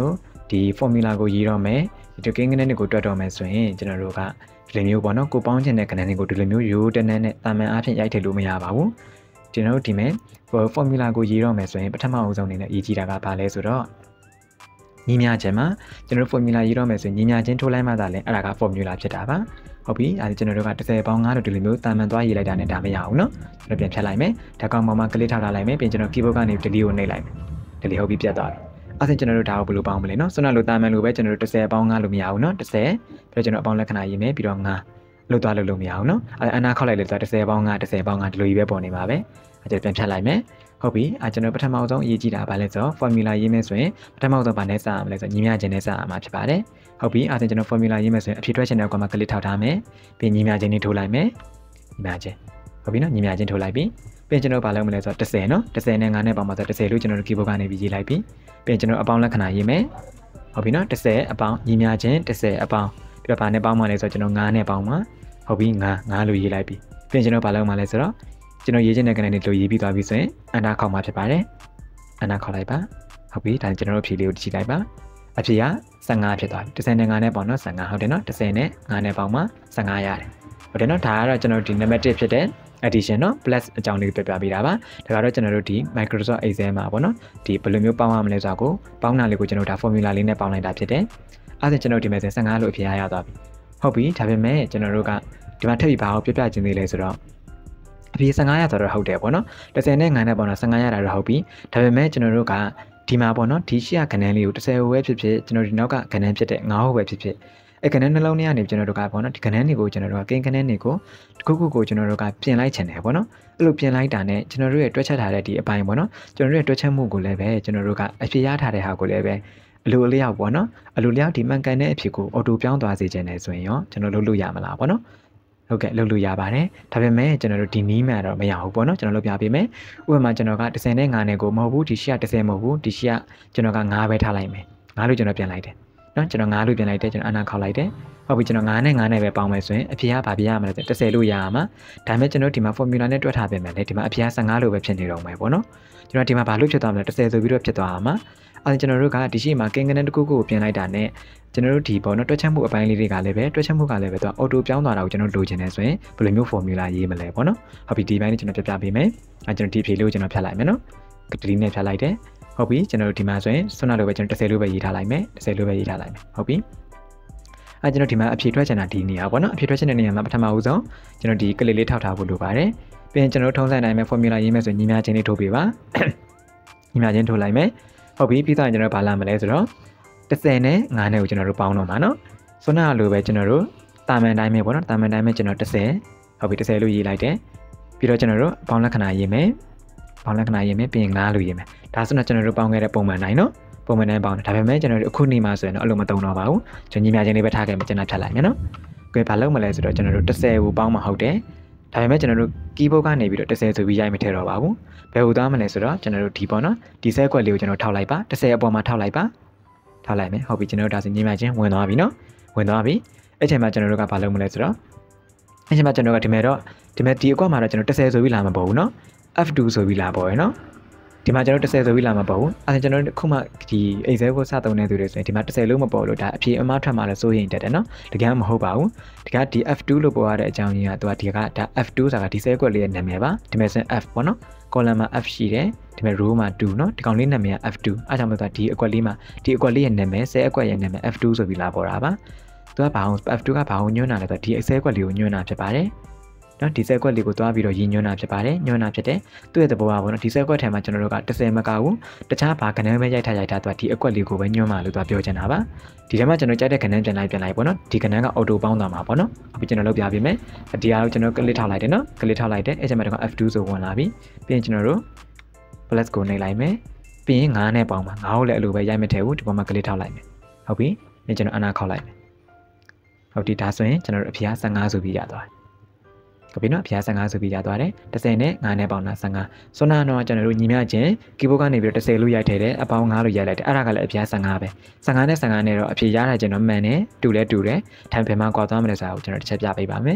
Speaker 1: ဒီ formula ကိုရေးတော့မယ်ဒီကိန်းကနန်းတွေကိုတွက်တော့မယ်ဆိုရင်ကျွန်တော်တို့ကဒီလိုမျိုးပေါ့နော်ကိုပေါင်းခြင်းတဲ့ကနန်းတွေကိုဒီလိုမျိုးရိုးတနန်းနဲ့တာမန်အားဖြင့်ရိုက်ထည့်လို့မရပါဘူးကျွန်တော်တို့ဒီမဲ့ formula ကိုရေးတော့မယ်ဆိုရင်ပထမအဦးဆုံးအနေနဲ့ရေးကြည့်တာကဘာလဲဆိုတော့ညီမျှခြင်းမှာကျွန်တော်တို့ formula ရေးတော့မယ်ဆိုရင်ညီမျှခြင်းထိုးလိုက်မှသာလဲအဲ့ဒါက formula ဖြစ်တာပါဟုတ်ပြီအဲဒီကျွန်တော်တို့က30ပေါင်း9လို့ဒီလိုမျိုးတာမန်သွားရေးလိုက်တာနဲ့ဒါမရဘူးเนาะကျွန်တော်ပြန်ဖြတ်လိုက်မယ်ဒါကောင်ပေါ်မှာ click ထောက်ထားလိုက်မယ်ပြီးကျွန်တော် keyboard ကနေ delete ကိုနှိပ်လိုက်မယ် delete ဟုတ်ပြီပြတ်သွားပြီအဲ့ဒါကျွန်တော်တို့ဒါကိုဘယ်လိုပေါင်းမလဲเนาะဆွမ်းနာလို့တာမန်လို့ပဲကျွန်တော်တို့30ပေါင်း9လို့မရဘူးเนาะ30ပြီးတော့ကျွန်တော်အပေါင်းလက္ခဏာရေးမယ်ပြီးတော့9လို့သွားလို့မရဘူးเนาะအဲအနာခောက်လိုက်လို့သွား30ပေါင်း9 30ပေါင်း9ဒီလိုကြီးပဲပေါ်နေပါပဲအဲကျွန်တော်ပြန်ဖြတ်လိုက်မယ်ဟုတ်ပြီကျွန်တော်ပထမဆုံးအရေးကြီးတာဗာလဲဆိုတော့ formula ရေးမယ်ဆိုရင်ပထမဆုံးဗာနဲ့စရမလဲဆိုညီမျှခြင်းနဲ့စရမှာဖြစ်ပါတယ်ဟုတ်ပြီအဲ့ဒါကျွန်တော် formula ရေးမယ်ဆိုရင်အဖြေထွက်ခြင်းတဲ့ကောင်မှာ click ထောက်ထားမယ်ပြီးညီမျှခြင်းနဲ့ထိုးလိုက်မယ်ညီမျှခြင်းဟုတ်ပြီနော်ညီမျှခြင်းထိုးလိုက်ပြီပြီးကျွန်တော်ဗာလုပ်မလဲဆိုတော့30နော်30နဲ့9နဲ့ပေါင်းမှာဆို30လို့ကျွန်တော်တို့ keyboard ကနေပြီးရေးလိုက်ပြီပြီးကျွန်တော်အပေါင်းလက္ခဏာရေးမယ်ဟုတ်ပြီနော်30အပေါင်းညီမျှခြင်း30အပေါင်းပြီးတော့ဗာနဲ့ပေါင်းမှာလဲဆိုတော့ကျွန်တော်9နဲ့ပေါင်းမှာဟုတ်ပြီ9လို့ရေးလိုက်ပြီပြီးကျွန်တော်ဗာလုပ်မှာလဲဆိုတော့ကျွန်တော်ရေးခြင်းတဲ့ကနေလို့ရေးပြီးသွားပြီဆိုရင်အနာခေါက်မှာဖြစ်ပါတယ်အနာခေါက်လိုက်ပါဟုတ်ပြီဒါကျွန်တော်တို့ဖြေလေးကိုကြည့်လိုက်ပါအဖြေက15ဖြစ်သွားပြီ30နဲ့9နဲ့ပေါင်းတော့15ဟုတ်တယ်နော်30နဲ့9နဲ့ပေါင်းမှာ15ရတယ်ဟုတ်တယ်နော်ဒါကတော့ကျွန်တော်ဒီ number 1ဖြစ်တဲ့ addition နော် plus အကြောင်းလေးပြပြပေးတာပါဒါကတော့ကျွန်တော်တို့ဒီ Microsoft Excel မှာပေါ့နော်ဒီဘယ်လိုမျိုးပေါင်းရမလဲဆိုတာကိုပေါင်းတာလေးကိုကျွန်တော်ဒါ formula လေးနဲ့ပေါင်းလိုက်တာဖြစ်တယ်အဲ့ဒါကျွန်တော်ဒီမဲ့15လို့အဖြေရသွားပြီဟုတ်ပြီဒါပေမဲ့ကျွန်တော်တို့ကဒီမှာထပ်ပြီးဘာကိုပြပြခြင်းသေးလဲဆိုတော့အပြေ15ရဆိုတော့ဟုတ်တယ်ပေါ့နော်30နဲ့9နဲ့ပေါ့နော်15ရတာတော့ဟုတ်ပြီဒါပေမဲ့ကျွန်တော်တို့ကဒီမှာပေါ့နော်ဒီရှေ့ကကဏ္ဍလေးကို30ဟိုပဲဖြစ်ဖြစ်ကျွန်တော်ဒီနောက်ကကဏ္ဍဖြစ်တဲ့9ဟိုပဲဖြစ်ဖြစ်အဲ့ကဏ္ဍနှလုံးထဲကနေကျွန်တော်တို့ကပေါ့နော်ဒီကဏ္ဍတွေကိုကျွန်တော်တို့ကကိန်းကဏ္ဍတွေကိုတစ်ခုခုကိုကျွန်တော်တို့ကပြင်လိုက်ချင်တယ်ပေါ့နော်အဲ့လိုပြင်လိုက်တာနဲ့ကျွန်တော်တို့ရဲ့တွက်ချက်ထားတဲ့ဒီအပိုင်းပေါ့နော်ကျွန်တော်တို့ရဲ့တွက်ချက်မှုကိုလည်းပဲကျွန်တော်တို့ကအဖြေရထားတဲ့ဟာကိုလည်းပဲအလိုအလျောက်ပေါ့နော်အလိုလျောက်ဒီမှန်ကန်တဲ့အဖြေကိုအော်တိုပြောင်းသွားစေချင်တယ်ဆိုရင်ရောကျွန်တော်လုပ်လို့ရမလားပေါ့နော်ဟုတ်ကဲ့လုပ်လို့ရပါတယ်ဒါပေမဲ့ကျွန်တော်တို့ဒီနီးမှန်တော့မရဘူးပေါ့နော်ကျွန်တော်လုပ်ပြပေးမယ်ဥပမာကျွန်တော်က30နဲ့9နဲ့ကိုမဟုတ်ဘူးဒီရှေ့က30မဟုတ်ဘူးဒီရှေ့ကကျွန်တော်က9ပဲထားလိုက်မယ်9လို့ကျွန်တော်ပြန်လိုက်တယ်နော်ကျွန်တော်9လို့ပြန်လိုက်တယ်ကျွန်တော်အနာခောက်လိုက်တယ်ဟုတ်ပြီကျွန်တော်9နဲ့9နဲ့ပဲပေါင်းမယ်ဆိုရင်အဖြေကဘာပြရမလဲ30လို့ရရမှာဒါပေမဲ့ကျွန်တော်ဒီမှာ formula နဲ့တွက်ထားပြင်မယ်လေဒီမှာအဖြေက15လို့ပဲဖြစ်နေတော့မယ်ပေါ့နော်ကျွန်တော်ဒီမှာဘာလို့ဖြစ်သွားမလဲ30ဆိုပြီးတော့ဖြစ်သွားမှာအဲ့ကျွန်တော်တို့ကဒီရှေ့မှာကိန်းကနန်းတစ်ခုခုကိုပြင်လိုက်တာနဲ့ကျွန်တော်တို့ဒီပေါ့နော်တွက်ချက်မှုအပိုင်းလေးတွေကလည်းပဲတွက်ချက်မှုကလည်းပဲသူအော်တိုပြောင်းသွားတာကိုကျွန်တော်လိုချင်တယ်ဆိုရင်ဘယ်လိုမျိုး formula ရေးမလဲပေါ့နော်ဟုတ်ပြီဒီပိုင်းလေးကျွန်တော်ပြပြပေးမယ်အဲကျွန်တော်ဒီဖြေလေးကိုကျွန်တော်ဖြတ်လိုက်မယ်နော်ဒီနဲ့ဖြတ်လိုက်တယ်ဟုတ်ပြီကျွန်တော်တို့ဒီမှာဆိုရင်ဆွမ်းနာလိုပဲကျွန်တော်30လို့ပဲရေးထားလိုက်မယ်30လို့ပဲရေးထားလိုက်မယ်ဟုတ်ပြီအဲကျွန်တော်ဒီမှာအဖြေထွက်ချင်တာဒီနေရာပေါ့နော်အဖြေထွက်ချင်တဲ့နေရာမှာပထမဦးဆုံးကျွန်တော်ဒီကလစ်လေးထောက်ထားဖို့လိုပါတယ်ပြီးရင်ကျွန်တော်တို့ထုံးစံတိုင်းပဲ formula ရေးမယ်ဆိုရင်ညီမျှခြင်းလေးထိုးပေးပါညီမျှခြင်းထိုးလိုက်မယ်ဟုတ်ပြီပြီးတော့ကျွန်တော်ဘာလာမလဲဆိုတော့30နဲ့9နဲ့ကိုကျွန်တော်တို့ပေါင်းတော့မှာနော်ဆွမ်းနာလိုပဲကျွန်တော်တို့တာမန်တိုင်းပဲပေါ့နော်တာမန်တိုင်းပဲကျွန်တော်30ဟုတ်ပြီ30လို့ရေးလိုက်တယ်ပြီးတော့ကျွန်တော်တို့ပေါင်းလက္ခဏာရေးမယ်ပေါင်းလက္ခဏာရေးမယ်ပြီးရင်9လို့ရေးမယ်ဒါဆိုတော့ကျွန်တော်တို့ပေါင်းခဲ့တဲ့ပုံမှန်တိုင်းနော်ပုံမှန်တိုင်းပေါင်းတယ်ဒါပေမဲ့ကျွန်တော်တို့အခုနေ့မှဆိုရင်တော့အဲ့လိုမသုံးတော့ပါဘူးကျွန်တော်ညီမချင်းလေးပဲထားခဲ့မှာကျွန်တော်ဖြတ်လိုက်မယ်နော်ကြွယ်ဘာလုပ်မလဲဆိုတော့ကျွန်တော်တို့30ကိုပေါင်းမှာဟုတ်တယ်ဒါပေမဲ့ကျွန်တော်တို့ keyboard ကနေပြီးတော့30ဆိုပြီးရိုက်မထည့်တော့ပါဘူးဘယ်လိုသွားမလဲဆိုတော့ကျွန်တော်တို့ဒီပေါ့နော်ဒီဆက်ကွက်လေးကိုကျွန်တော်ထောက်လိုက်ပါ30အပေါ်မှာထောက်လိုက်ပါထောက်လိုက်မယ်ဟုတ်ပြီကျွန်တော်တို့ဒါဆိုညီမချင်းဝင်သွားပြီနော်ဝင်သွားပြီအဲ့ချိန်မှာကျွန်တော်တို့ကဘာလုပ်မလဲဆိုတော့အဲ့ချိန်မှာကျွန်တော်ကဒီမဲ့ဒီအကွက်မှာတော့ကျွန်တော်30ဆိုပြီးလာမှာပေါ့ဘူးနော်F2 ဆိုပြီးလာပေါ့ရယ်နော်ဒီမှာကျွန်တော်30ဆိုပြီးလာမှာပေါ့ဘူးအဲ့ဒါကျွန်တော်တို့ခုမှဒီ Excel ကိုစသုံးနေသူတွေဆိုရင်ဒီမှာ30လို့မပေါ်လို့ဒါအဖြေအမှားထွက်မှာလဲစိုးရိမ်တက်တယ်နော်တကယ်မဟုတ်ပါဘူးဒီကဒီ F2 လို့ပေါ်ရတဲ့အကြောင်းရင်းကသူကဒီကဒါ F2 ဆိုတာဒီဆဲကွက်လေးရဲ့နာမည်ပါဒီမဲ့ဆို F ပေါ့နော် column မှာ F ရှိတယ်ဒီမဲ့ row မှာ2နော်ဒီကောင်လေးနာမည်က F2 အဲ့ကြောင့်မို့သူကဒီအကွက်လေးမှာဒီအကွက်လေးရဲ့နာမည်ဆဲအကွက်ရဲ့နာမည် F2 ဆိုပြီးလာပေါ်တာပါသူကဘာအောင် F2 ကဘာအောင်ညွှန်းတာလဲဆိုတော့ဒီ Excel ကွက်လေးကိုညွှန်းတာဖြစ်ပါတယ်နော်ဒီဆက်ကွက်လေးကိုတွားပြီးတော့ရည်ညွှန်းတာဖြစ်ပါတယ်ညွှန်းတာဖြစ်တယ်သူ့ရဲ့သဘောကပေါ့နော်ဒီဆက်ကွက်ထဲမှာကျွန်တော်တို့က30မကဘူးတခြားဘာကဏ္ဍပဲရိုက်ထားသူကဒီအကွက်လေးကိုပဲညွှန်းမှလို့သူကပြောချင်တာပါဒီထဲမှာကျွန်တော်ကြိုက်တဲ့ကဏ္ဍပြန်လိုက်ပေါ့နော်ဒီကဏ္ဍကအော်တိုပေါင်းသွားမှာပေါ့နော်အခုကျွန်တော်လုပ်ပြပေးမယ်ဒီအားကိုကျွန်တော်ကလစ်ထောက်လိုက်တယ်နော်ကလစ်ထောက်လိုက်တယ်အဲ့ချိန်မှာတော့ F2 ဆိုဝင်လာပြီပြီးရင်ကျွန်တော်တို့ plus ကိုနှိပ်လိုက်မယ်ပြီးရင်9နဲ့ပေါင်းပါ9ကိုလည်းအလိုပဲရိုက်မထည့်ဘူးဒီပေါ်မှာကလစ်ထောက်လိုက်မယ်ဟုတ်ပြီပြီးကျွန်တော်အနာခောက်လိုက်မယ်ဟုတ်ဒီဒါဆိုရင်ကျွန်တော်တို့အဖြေ15ဆိုပြီးရသွားတယ်ဟုတ်ပြီနော်အဖြေ15ဆိုပြီးရသွားတယ်30နဲ့9နဲ့ပေါင်းတာ15ဆွမ်းနာတော့ကျွန်တော်တို့ညီမျှချင်း keyboard ကနေပြီးတော့30လို့ရိုက်ထည့်တယ်အပေါင်း9လို့ရိုက်လိုက်တယ်အဲ့ဒါကလည်းအဖြေ15ပဲ15နဲ့15နဲ့တော့အဖြေရတာကျွန်တော်မှန်တယ်တူလဲတူတယ်ထိုင်ဖယ်မှာကွာသွားမလဲဆိုတာကိုကျွန်တော်တစ်ချက်ပြပေးပါမယ်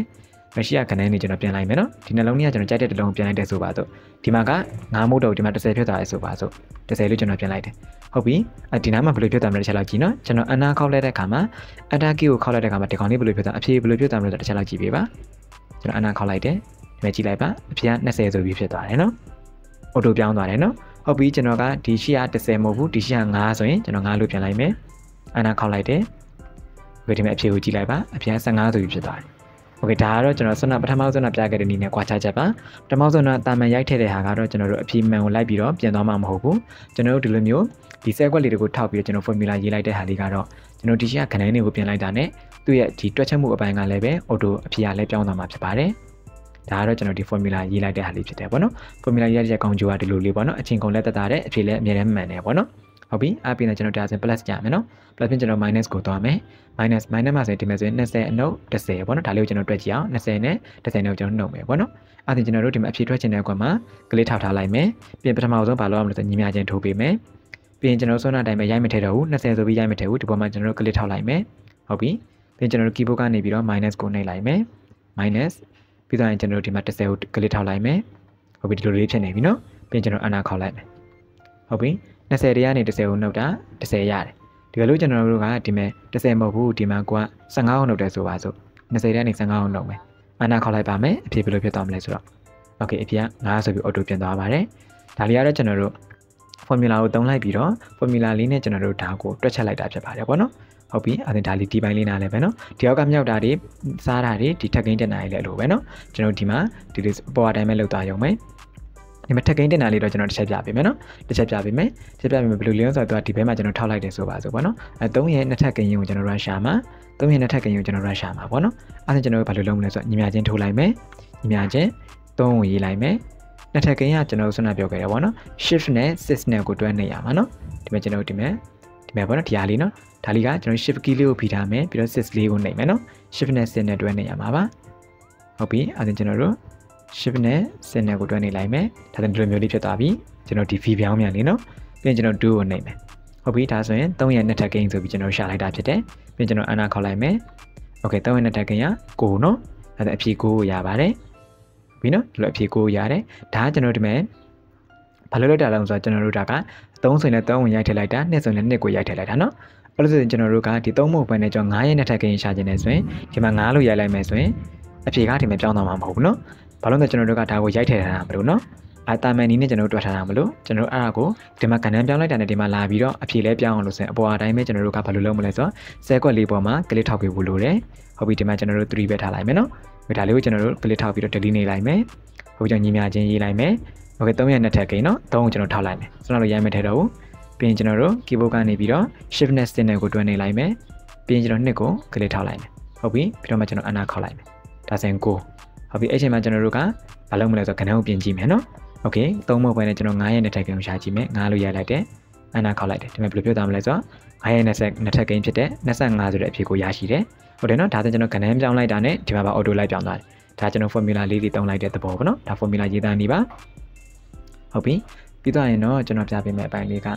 Speaker 1: မရှိရခဏနေကျွန်တော်ပြန်လိုက်မယ်နော်ဒီနှလုံးကြီးကကျွန်တော်ကြိုက်တဲ့တစ်လုံးပြန်လိုက်တဲ့ဆိုပါစို့ဒီမှာက9မို့တော့ဒီမှာ10ဖြစ်သွားရဲဆိုပါစို့10လို့ကျွန်တော်ပြန်လိုက်တယ်ဟုတ်ပြီဒီနားမှာဘယ်လိုဖြစ်သွားမလဲတစ်ချက်လောက်ကြည့်နော်ကျွန်တော်အနာခောက်လိုက်တဲ့အခါမှာအတာကီကိုခောက်လိုက်တဲ့အခါမှာဒီကောင်လေးဘယ်လိုဖြစ်သွားအဖြေဘယ်လိုဖြစ်သွားမလဲတစ်ချက်လောက်ကြည့်ပေးပါကျွန်တော်အနာခောက်လိုက်တယ်ဒီမှာကြည့်လိုက်ပါအဖြေက20ဆိုပြီးဖြစ်သွားတယ်နော်အော်တိုပြောင်းသွားတယ်နော်ဟုတ်ပြီကျွန်တော်ကဒီရှိက10မဟုတ်ဘူးဒီရှိက9ဆိုရင်ကျွန်တော်9လို့ပြန်လိုက်မယ်အနာခောက်လိုက်တယ်ဒီမှာအဖြေကိုကြည့်လိုက်ပါအဖြေက15ဆိုပြီးဖြစ်သွားတယ်โอเคဒါကတော့ကျွန်တော်ပထမဆုံးပြခဲ့တဲ့နည်းနဲ့ကွာခြားချက်ပါပထမဆုံးတာမန်ရိုက်ထည့်တဲ့ဟာကတော့ကျွန်တော်တို့အဖြေမှန်ကိုလိုက်ပြီးတော့ပြန်သွားမှာမဟုတ်ဘူးကျွန်တော်တို့ဒီလိုမျိုးဒီဆဲကွက်လေးတွေကိုထောက်ပြီးတော့ကျွန်တော် formula ရေးလိုက်တဲ့ဟာလေးကတော့ကျွန်တော်ဒီရှိကခဏလေးကိုပြင်လိုက်တာနဲ့သူ့ရဲ့ဒီတွက်ချက်မှုအပိုင်းကလည်းပဲ auto အဖြေကလည်းပြောင်းသွားမှာဖြစ်ပါတယ်ဒါကတော့ကျွန်တော်ဒီ formula ရေးလိုက်တဲ့ဟာလေးဖြစ်တယ်ပေါ့နော် formula ရေးရတဲ့ကောင်းကျိုးကဒီလိုလေးပေါ့နော်အချင်းကုန်လက်သက်သာတဲ့အဖြေလည်းအမြဲတမ်းမှန်တယ်ပေါ့နော်ဟုတ်ပြီအပြင်နဲ့ကျွန်တော်ဒါဆို plus ကြမယ်နော် plus ပြင်ကျွန်တော် minus ကိုသွားမယ် minus မှာဆိုရင်ဒီမှာဆိုရင်20အနှုတ်10ပေါ့နော်ဒါလေးကိုကျွန်တော်တွက်ကြည့်အောင်20နဲ့10နဲ့ကျွန်တော်နှုတ်မယ်ပေါ့နော်အဲ့ဒါကျွန်တော်တို့ဒီမှာအဖြေတွက်ချင်တဲ့ကွက်မှာကလေးထောက်ထားလိုက်မယ်ပြင်ပထမဆုံးဘာလုပ်ရမလဲဆိုညီမချင်းထိုးပေးမယ်ပြင်ကျွန်တော်ဆွမ်းနာတိုင်းပဲရိုက်မထည့်တော့ဘူး20ဆိုပြီးရိုက်မထည့်ဘူးဒီပေါ်မှာကျွန်တော်တို့ကလေးထောက်လိုက်မယ်ဟုတ်ပြီပြင်ကျွန်တော်တို့ keyboard ကနေပြီးတော့ minus ကိုနှိပ်လိုက်မယ် minus ပြီးတော့ကျွန်တော်တို့ဒီမှာ10ကိုကလေးထောက်လိုက်မယ်ဟုတ်ပြီဒီလိုလေးဖြစ်နေပြီနော်ပြင်ကျွန်တော်အနာခေါက်လိုက်မယ်ဟုတ်ပြီ20တွေကနေ10ကိုနှုတ်တာ10ရတယ်ဒီလိုကျွန်တော်တို့ကဒီမဲ့10မဟုတ်ဘူးဒီမှာက15ကိုနှုတ်တယ်ဆိုပါစို့20တွေကနေ15ကိုနှုတ်မယ်အနာခေါက်လိုက်ပါမယ်အဖြေဘယ်လိုဖြစ်သွားမလဲဆိုတော့โอเคအဖြေက9ဆိုပြီး auto ပြန်သွားပါတယ်ဒါလေးကတော့ကျွန်တော်တို့ formula ကိုသုံးလိုက်ပြီးတော့ formula လေးနဲ့ကျွန်တော်တို့ဒါကိုတွက်ချက်လိုက်တာဖြစ်ပါတယ်ပေါ့နော်ဟုတ်ပြီအဲ့ဒါလေးဒီပိုင်းလေးနားလဲပဲနော်ဒီအောက်ကမြောက်တာတွေစားတာတွေဒီထက်ကိန်းတက်တာတွေလည်းလိုပဲနော်ကျွန်တော်ဒီမှာဒီလေးပေါ်အတိုင်းပဲလောက်သွားရုံပဲဒီမှာထက်ကိန်းတက်တာလေးတော့ကျွန်တော်တစ်ချက်ပြပေးမယ်နော်တစ်ချက်ပြပေးမယ်ဘယ်လိုလဲဆိုတော့ဒီဘဲမှာကျွန်တော်ထောက်လိုက်တယ်ဆိုပါစို့ပေါ့နော်3ရဲ့နှစ်ထက်ကိန်းကိုကျွန်တော် run ရှာမှာ3ရဲ့နှစ်ထက်ကိန်းကိုကျွန်တော် run ရှာမှာပေါ့နော်အဲ့ဒါကျွန်တော်ဘာလို့လုပ်မလဲဆိုတော့ညီမချင်းထိုးလိုက်မယ်ညီမချင်း3ကိုရေးလိုက်မယ်နှစ်ထပ်ကိန်းကကျွန်တော်ဆွမ်းနာပြောခဲ့တယ်ပေါ့နော် shift နဲ့ 6 နဲ့ကိုတွဲနေရမှာနော်ဒီမှာကျွန်တော်ဒီမှာပေါ့နော်ဒီဟာလေးနော်ဒါလေးကကျွန်တော် shift key လေးကိုဖိထားမယ်ပြီးတော့ 6 လေးကိုနှိပ်မယ်နော် shift နဲ့ 6 နဲ့တွဲနေရမှာပါဟုတ်ပြီအဲ့ဒါကျွန်တော်တို့ shift နဲ့ 6 နဲ့ကိုတွဲနေလိုက်မယ်ဒါဆိုဒီလိုမျိုးလေးဖြစ်သွားပြီကျွန်တော်ဒီ v ပြောင်းမြန်လေးနော်ပြီးရင်ကျွန်တော်2ကိုနှိပ်မယ်ဟုတ်ပြီဒါဆိုရင်3ရဲ့နှစ်ထပ်ကိန်းဆိုပြီးကျွန်တော်ရှာလိုက်တာဖြစ်တယ်ပြီးရင်ကျွန်တော်အနာခေါက်လိုက်မယ်โอเค3ရဲ့နှစ်ထပ်ကိန်းက9နော်အဲ့ဒါအဖြေ9ကိုရပါတယ်ပြီနော်ဒီလိုအဖြေ9ရတယ်ဒါကကျွန်တော်ဒီမဲ့ဘာလို့လောက်တာလဲဆိုတော့ကျွန်တော်တို့ဒါက3ဆိုရင်လည်း3ဝင်ရိုက်ထည့်လိုက်တာ2ဆိုရင်လည်း2ကိုရိုက်ထည့်လိုက်တာနော်အဲ့လိုဆိုရင်ကျွန်တော်တို့ကဒီ3မဟုတ်ဘဲနဲ့ကျွန်တော်9ရဲ့နှစ်ထပ်ကိန်းရှာခြင်းနဲ့ဆိုရင်ဒီမှာ9လို့ရိုက်လိုက်မယ်ဆိုရင်အဖြေကဒီမှာပြောင်းသွားမှာမဟုတ်ဘူးနော်ဘာလို့လဲကျွန်တော်တို့ကဒါကိုရိုက်ထည့်ထားတာမလို့နော်တာမန်နီးနဲ့ကျွန်တော်တို့တွက်ထားတာမလို့ကျွန်တော်တို့အဲ့ဒါကိုဒီမှာကဏ္ဍပြောင်းလိုက်တာနဲ့ဒီမှာလာပြီးတော့အဖြေလဲပြောင်းအောင်လို့ဆိုရင်အပေါ်အတိုင်းပဲကျွန်တော်တို့ကဘာလို့လုပ်မလဲဆိုတော့ဆဲကွက်လေးပေါ်မှာကလစ်ထောက်ပေးဖို့လိုတယ်ဟုတ်ပြီဒီမှာကျွန်တော်တို့3ပဲထားလိုက်မယ်နော်ဒါလေးကိုကျွန်တော်တို့ကလစ်ထောက်ပြီးတော့ delete နေလိုက်မယ်ဟုတ်ကြောင့်ညီမချင်းရေးလိုက်မယ်โอเค3ရဲ့နှစ်ထပ်ကိန်းเนาะ3ကိုကျွန်တော်ထောက်လိုက်မယ်ဆိုတော့ရိုက်မထဲတော့ဘူးပြီးရင်ကျွန်တော်တို့ keyboard ကနေပြီးတော့ shift နဲ့ stick နဲ့ကိုတွဲနေလိုက်မယ်ပြီးရင်ကျွန်တော်2ကိုကလစ်ထောက်လိုက်မယ်ဟုတ်ပြီပြီးတော့မှကျွန်တော်အနာခောက်လိုက်မယ်ဒါဆိုရင်9ဟုတ်ပြီအဲ့ချိန်မှာကျွန်တော်တို့ကဘာလုပ်မလဲဆိုတော့ခဏကိုပြင်ကြည့်မယ်เนาะโอเค3မဟုတ်ဘဲနဲ့ကျွန်တော်9ရဲ့နှစ်ထပ်ကိန်းကိုရှာကြည့်မယ်9လို့ရိုက်လိုက်တယ်အနာခောက်လိုက်တယ်ဒီမှာဘယ်လိုပြောသားမလဲဆိုတော့9ရဲ့နှစ်ထပ်ကိန်းဖြစ်တဲ့25ဆိုတဲ့အဖြေကိုရရှိတယ်ဟုတ်တယ်เนาะဒါဆိုကျွန်တော်ခဏပြောင်းလိုက်တာနဲ့ဒီမှာပါ auto လိုက်ပြောင်းသွားတယ်ဒါကျွန်တော် formula လေးတွေတုံးလိုက်တဲ့သဘောပေါ့နော်ဒါ formula ရေးသားနေပါဟုတ်ပြီပြီးတော့ရင်တော့ကျွန်တော်ပြပေးမယ့်အပိုင်းလေးက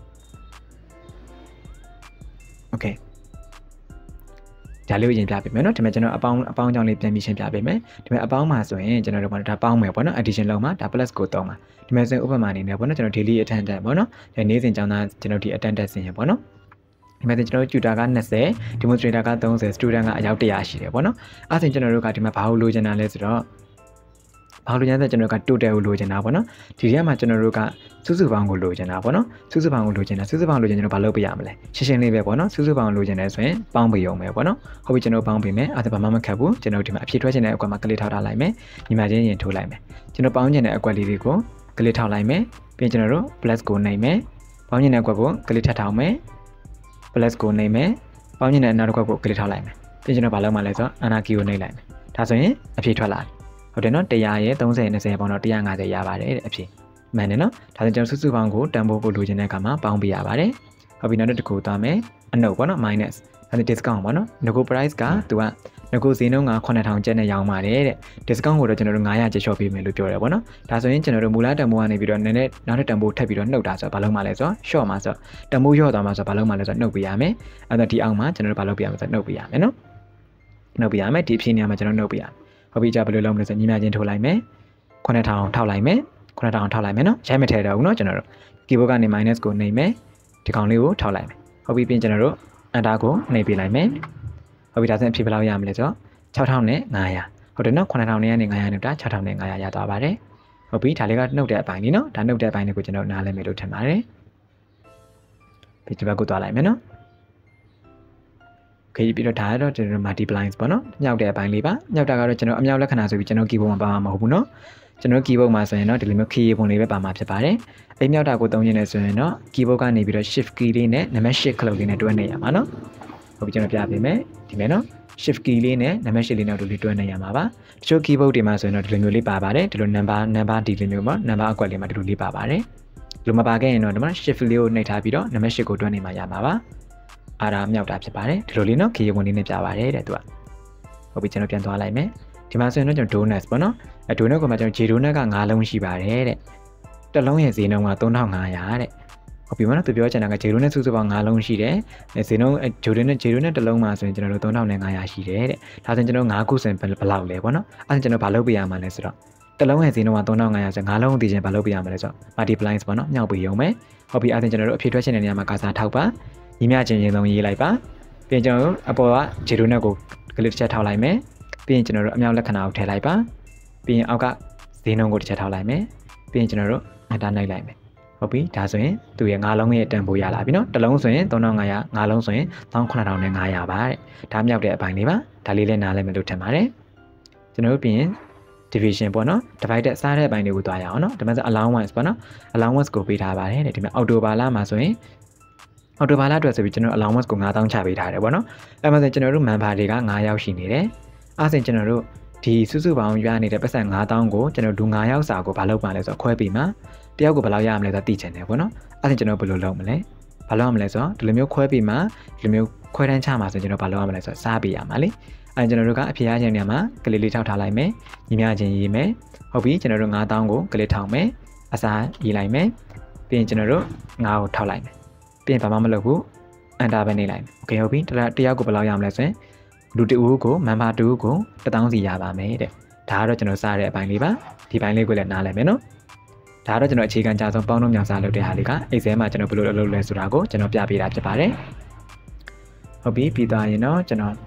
Speaker 1: okay ဒါလေးကိုရင်ပြပေးမယ်နော်ဒီမှာကျွန်တော်အပေါင်းကြောင့်လေးပြန်ပြီးရှင်းပြပေးမယ်ဒီမှာအပေါင်းမှာဆိုရင်ကျွန်တော်တို့ဘာလို့ဒါပေါင်းမယ်ပေါ့နော် addition လုပ်မှာဒါ plus ကိုသုံးမှာဒီမှာဆိုရင်ဥပမာအနေနဲ့ပေါ့နော်ကျွန်တော် daily attendance ပေါ့နော်နေ့စဉ်ကျောင်းသားကျွန်တော်ဒီ attendance ဆင်းရပေါ့နော်ဒီမှာကျွန်တော်တို့ tutor က20 demonstrator က30 student ကအယောက်100ရှိတယ်ပေါ့နော်အဲ့ဒါကျွန်တော်တို့ကဒီမှာဘာလို့လိုချင်တာလဲဆိုတော့ဘာလို့ညာတဲ့ကျွန်တော်က total ကိုလိုချင်တာပေါ့နော်ဒီထဲမှာကျွန်တော်တို့ကစုစုပေါင်းကိုလိုချင်တာပေါ့နော်စုစုပေါင်းကိုလိုချင်တာစုစုပေါင်းလိုချင်ကျွန်တော်ဘာလုပ်ပြရမလဲရှင်းရှင်းလေးပဲပေါ့နော်စုစုပေါင်းလိုချင်တယ်ဆိုရင်ပေါင်းပေးအောင်ပဲပေါ့နော်ဟုတ်ပြီကျွန်တော်ပေါင်းပေးမယ်အဲ့ဒါဘာမှမခက်ဘူးကျွန်တော်ဒီမှာအဖြေထွက်ချင်တဲ့အကွက်မှာကလစ်ထောက်ထားလိုက်မယ်ညီမချင်းရင်ထိုးလိုက်မယ်ကျွန်တော်ပေါင်းချင်တဲ့အကွက်လေးတွေကိုကလစ်ထောက်လိုက်မယ်ပြီးကျွန်တော်တို့ plus ကိုနှိပ်မယ်ပေါင်းချင်တဲ့အကွက်ကိုကလစ်ထပ်ထောက်မယ် plus ကိုနှိပ်မယ်ပေါင်းချင်တဲ့နောက်တစ်ခွက်ကိုကလစ်ထောက်လိုက်မယ်ပြီးကျွန်တော်ဘာလုပ်မှလဲဆိုတော့ ana key ကိုနှိပ်လိုက်မယ်ဒါဆိုရင်အဖြေထွက်လာတယ်ဟုတ်တယ်နော်100ရဲ့30 20ပေါင်းတော့150ရပါတယ်တဲ့အဖြေမှန်တယ်နော်ဒါဆိုကျွန်တော်စုစုပေါင်းကိုတန်ဖိုးဖို့လိုချင်တဲ့အခါမှာပေါင်းပေးရပါတယ်ဟုတ်ပြီနောက်တစ်ခုသွားမယ်အနှုတ်ပေါ့နော် minus ဒါဆို discount ပေါ့နော်ငကို price ကသူကငကိုဈေးနှုန်းက9000ကျပ်နဲ့ရောင်းပါတယ်တဲ့ discount ကိုတော့ကျွန်တော်တို့900ကျပ်လျှော့ပေးမယ်လို့ပြောတယ်ပေါ့နော်ဒါဆိုရင်ကျွန်တော်တို့မူလတန်ဖိုးကနေပြီးတော့နည်းနည်းနောက်ထပ်တန်ဖိုးထပ်ပြီးတော့နှုတ်တာဆိုတော့ဘာလုပ်မှလဲဆိုတော့ short မှာဆိုတော့တန်ဖိုးလျော့သွားမှာဆိုတော့ဘာလုပ်မှလဲဆိုတော့နှုတ်ပေးရမယ်အဲ့တော့ဒီအောက်မှာကျွန်တော်တို့ဘာလုပ်ပေးရမလဲဆိုတော့နှုတ်ပေးရမယ်နော်နှုတ်ပေးရမယ်ဒီအဖြေနေရာမှာကျွန်တော်နှုတ်ပေးရမယ်ဟုတ်ပြီကြဘယ်လိုလုပ်မလဲဆိုညီမချင်းထိုးလိုက်မယ်9000ထောက်လိုက်မယ်9000ထောက်လိုက်မယ်နော်ရိုက်မထည့်တော့ဘူးနော်ကျွန်တော်တို့ keyboard ကနေ minus ကိုနှိပ်မယ်ဒီကောင်လေးကိုထောက်လိုက်မယ်ဟုတ်ပြီပြင်ကျွန်တော်တို့ enter ကိုနှိပ်ပေးလိုက်မယ်ဟုတ်ပြီဒါဆိုရင်အဖြစ်ဘယ်လောက်ရမလဲဆိုတော့6500ဟုတ်တယ်နော်9000နဲ့ကနေ900နဲ့တာ6500ရသွားပါတယ်ဟုတ်ပြီဒါလေးကနှုတ်တဲ့အပိုင်းလေးနော်ဒါနှုတ်တဲ့အပိုင်းလေးကိုကျွန်တော်နားလည်မယ်လို့ထင်ပါတယ်ဒီဘက်ကိုသွားလိုက်မယ်နော်ခေပြီးတော့ဒါကတော့ကျွန်တော် multiplies ပေါ့နော်ညှောက်တဲ့အပိုင်းလေးပါညှောက်တာကတော့ကျွန်တော်အမြောက်လက္ခဏာဆိုပြီးကျွန်တော် keyboard မှာပါမှာမဟုတ်ဘူးနော်ကျွန်တော် keyboard မှာဆိုရင်တော့ဒီလိုမျိုး key ပုံလေးပဲပါမှာဖြစ်ပါတယ်အိမ်မြောက်တာကိုသုံးရင်းနဲ့ဆိုရင်တော့ keyboard ကနေပြီးတော့ shift key လေးနဲ့နံပါတ်8ခလုတ်လေးနဲ့တွဲနေရမှာနော်ဟုတ်ပြီကျွန်တော်ပြပေးမယ်ဒီမဲ့နော် shift key လေးနဲ့နံပါတ်8လေးနဲ့တူလေးတွဲနေရမှာပါတချို့ keyboard တွေမှာဆိုရင်တော့ဒီလိုမျိုးလေးပါပါတယ်ဒီလို number ဒီလိုမျိုးပေါ့ number အကွက်လေးမှာဒီလိုလေးပါပါတယ်ဒီလိုမပါခဲ့ရင်တော့ဒီမှာ shift လေးကိုနှိပ်ထားပြီးတော့နံပါတ်8ကိုတွဲနေမှာရမှာပါအားဒါမြောက်တာဖြစ်ပါတယ်ဒီလိုလေးနော် key ဝင်လေးနဲ့ပြပါတယ်တဲ့သူကဟုတ်ပြီကျွန်တော်ပြန်သွားလိုက်မယ်ဒီမှာဆိုရင်တော့ကျွန်တော် donuts ပေါ့နော်donut ကိုမှကျွန်တော် J donut က9လုံးရှိပါတယ်တဲ့တစ်လုံးရဲ့ဈေးနှုန်းက3500တဲ့ဟုတ်ပြီမနော်သူပြောချင်တာက J donut စုစုပေါင်း9လုံးရှိတယ်ဈေးနှုန်း J donut တစ်လုံးမှာဆိုရင်ကျွန်တော်တို့3500ရှိတယ်တဲ့ဒါဆိုရင်ကျွန်တော်9ခုဆိုရင်ဘယ်လောက်လဲပေါ့နော်အဲ့ဒါကျွန်တော်ဘာလုပ်ပေးရမှာလဲဆိုတော့တစ်လုံးရဲ့ဈေးနှုန်းက3500ဆို9လုံးအသိချင်းဘာလုပ်ပေးရမှာလဲဆိုတော့ multiplies ပေါ့နော်မြောက်ပေးရုံပဲဟုတ်ပြီအဲ့ဒါကျွန်တော်တို့အဖြေထွက်ချင်တဲ့နေရာမှာကာစာထောက်ပါညီမချင်းချင်းလုံးရေးလိုက်ပါပြီးရင်ကျွန်တော်တို့အပေါ်က J donut ကိုကလစ်တစ်ချက်ထောက်လိုက်မယ်ပြီးရင်ကျွန်တော်တို့အမြောက်လက္ခဏာကိုထည့်လိုက်ပါပြီးရင်အောက်ကဈေးနှုန်းကိုတစ်ချက်ထောက်လိုက်မယ်ပြီးရင်ကျွန်တော်တို့အတားနိုင်လိုက်မယ်ဟုတ်ပြီဒါဆိုရင်သူရဲ့9လုံးရဲ့တန်ဖိုးရလာပြီနော်တစ်လုံးဆိုရင်3500 9လုံးဆိုရင်18500ပါတဲ့ဒါမြောက်တဲ့အပိုင်းလေးပါဒါလေးလည်းနားလည်မယ်လို့ထင်ပါတယ်ကျွန်တော်တို့ပြင် division ပေါ့နော် divided စားတဲ့အပိုင်းလေးကိုသွားရအောင်နော်ဒီမှာဆို allowance ပေါ့နော် allowance ကိုပေးထားပါတယ်တဲ့ဒီမှာ auto bar လာမှာဆိုရင် auto bar လာအတွက်ဆိုပြီးကျွန်တော် allowance ကို9000ချပေးထားတယ်ပေါ့နော်အဲ့မှာဆိုကျွန်တော်တို့ member တွေက9ယောက်ရှိနေတယ်အဲ့ဆိုကျွန်တော်တို့ဒီစုစုပေါင်းရနေတဲ့ပတ်စံ9000ကိုကျွန်တော်ဒူ9ယောက်စာကိုဘာလုပ်ပါလဲဆိုတော့ခွဲပြီးမှတယောက်ကိုဘယ်လောက်ရမလဲဆိုတော့သိချင်တယ်ပေါ့နော်အဲ့ဒါကျွန်တော်ဘယ်လိုလုပ်မလဲဘာလုပ်ရမလဲဆိုတော့ဒီလိုမျိုးခွဲပြီးမှဒီလိုမျိုးခွဲတန်းချမှာဆိုကျွန်တော်ဘာလုပ်ရမလဲဆိုတော့စားပေးရမှာလေအဲ့ကျွန်တော်တို့ကအဖြေရခြင်းနေရာမှာကလေးလေးထောက်ထားလိုက်မယ်ညီမချင်းရေးမယ်ဟုတ်ပြီကျွန်တော်တို့9000ကိုကလေးထောက်မယ်အစားရေးလိုက်မယ်ပြီးရင်ကျွန်တော်တို့9ကိုထောက်လိုက်မယ်ပြီးရင်ဘာမှမလုပ်ဘူး enter ပဲနေလိုက်မယ်โอเคဟုတ်ပြီတယောက်ကိုဘယ်လောက်ရမလဲဆိုရင်လူတဦးကို member တဦးကို1000စီရပါမယ်တဲ့ဒါကတော့ကျွန်တော်စားတဲ့အပိုင်းလေးပါဒီပိုင်းလေးကိုလည်းနားလည်မယ်နော်ဒါကတော့ကျွန်တော်အခြေခံကြဆုံးပေါင်းလုံးမြောင်စားလုပ်တဲ့ဟာလေးက Excel မှာကျွန်တော်ဘယ်လိုလုပ်လဲဆိုတာကိုကျွန်တော်ပြပေးတာဖြစ်ပါတယ်ဟုတ်ပြီပြီးသွားရင်တော့ကျွန်တော်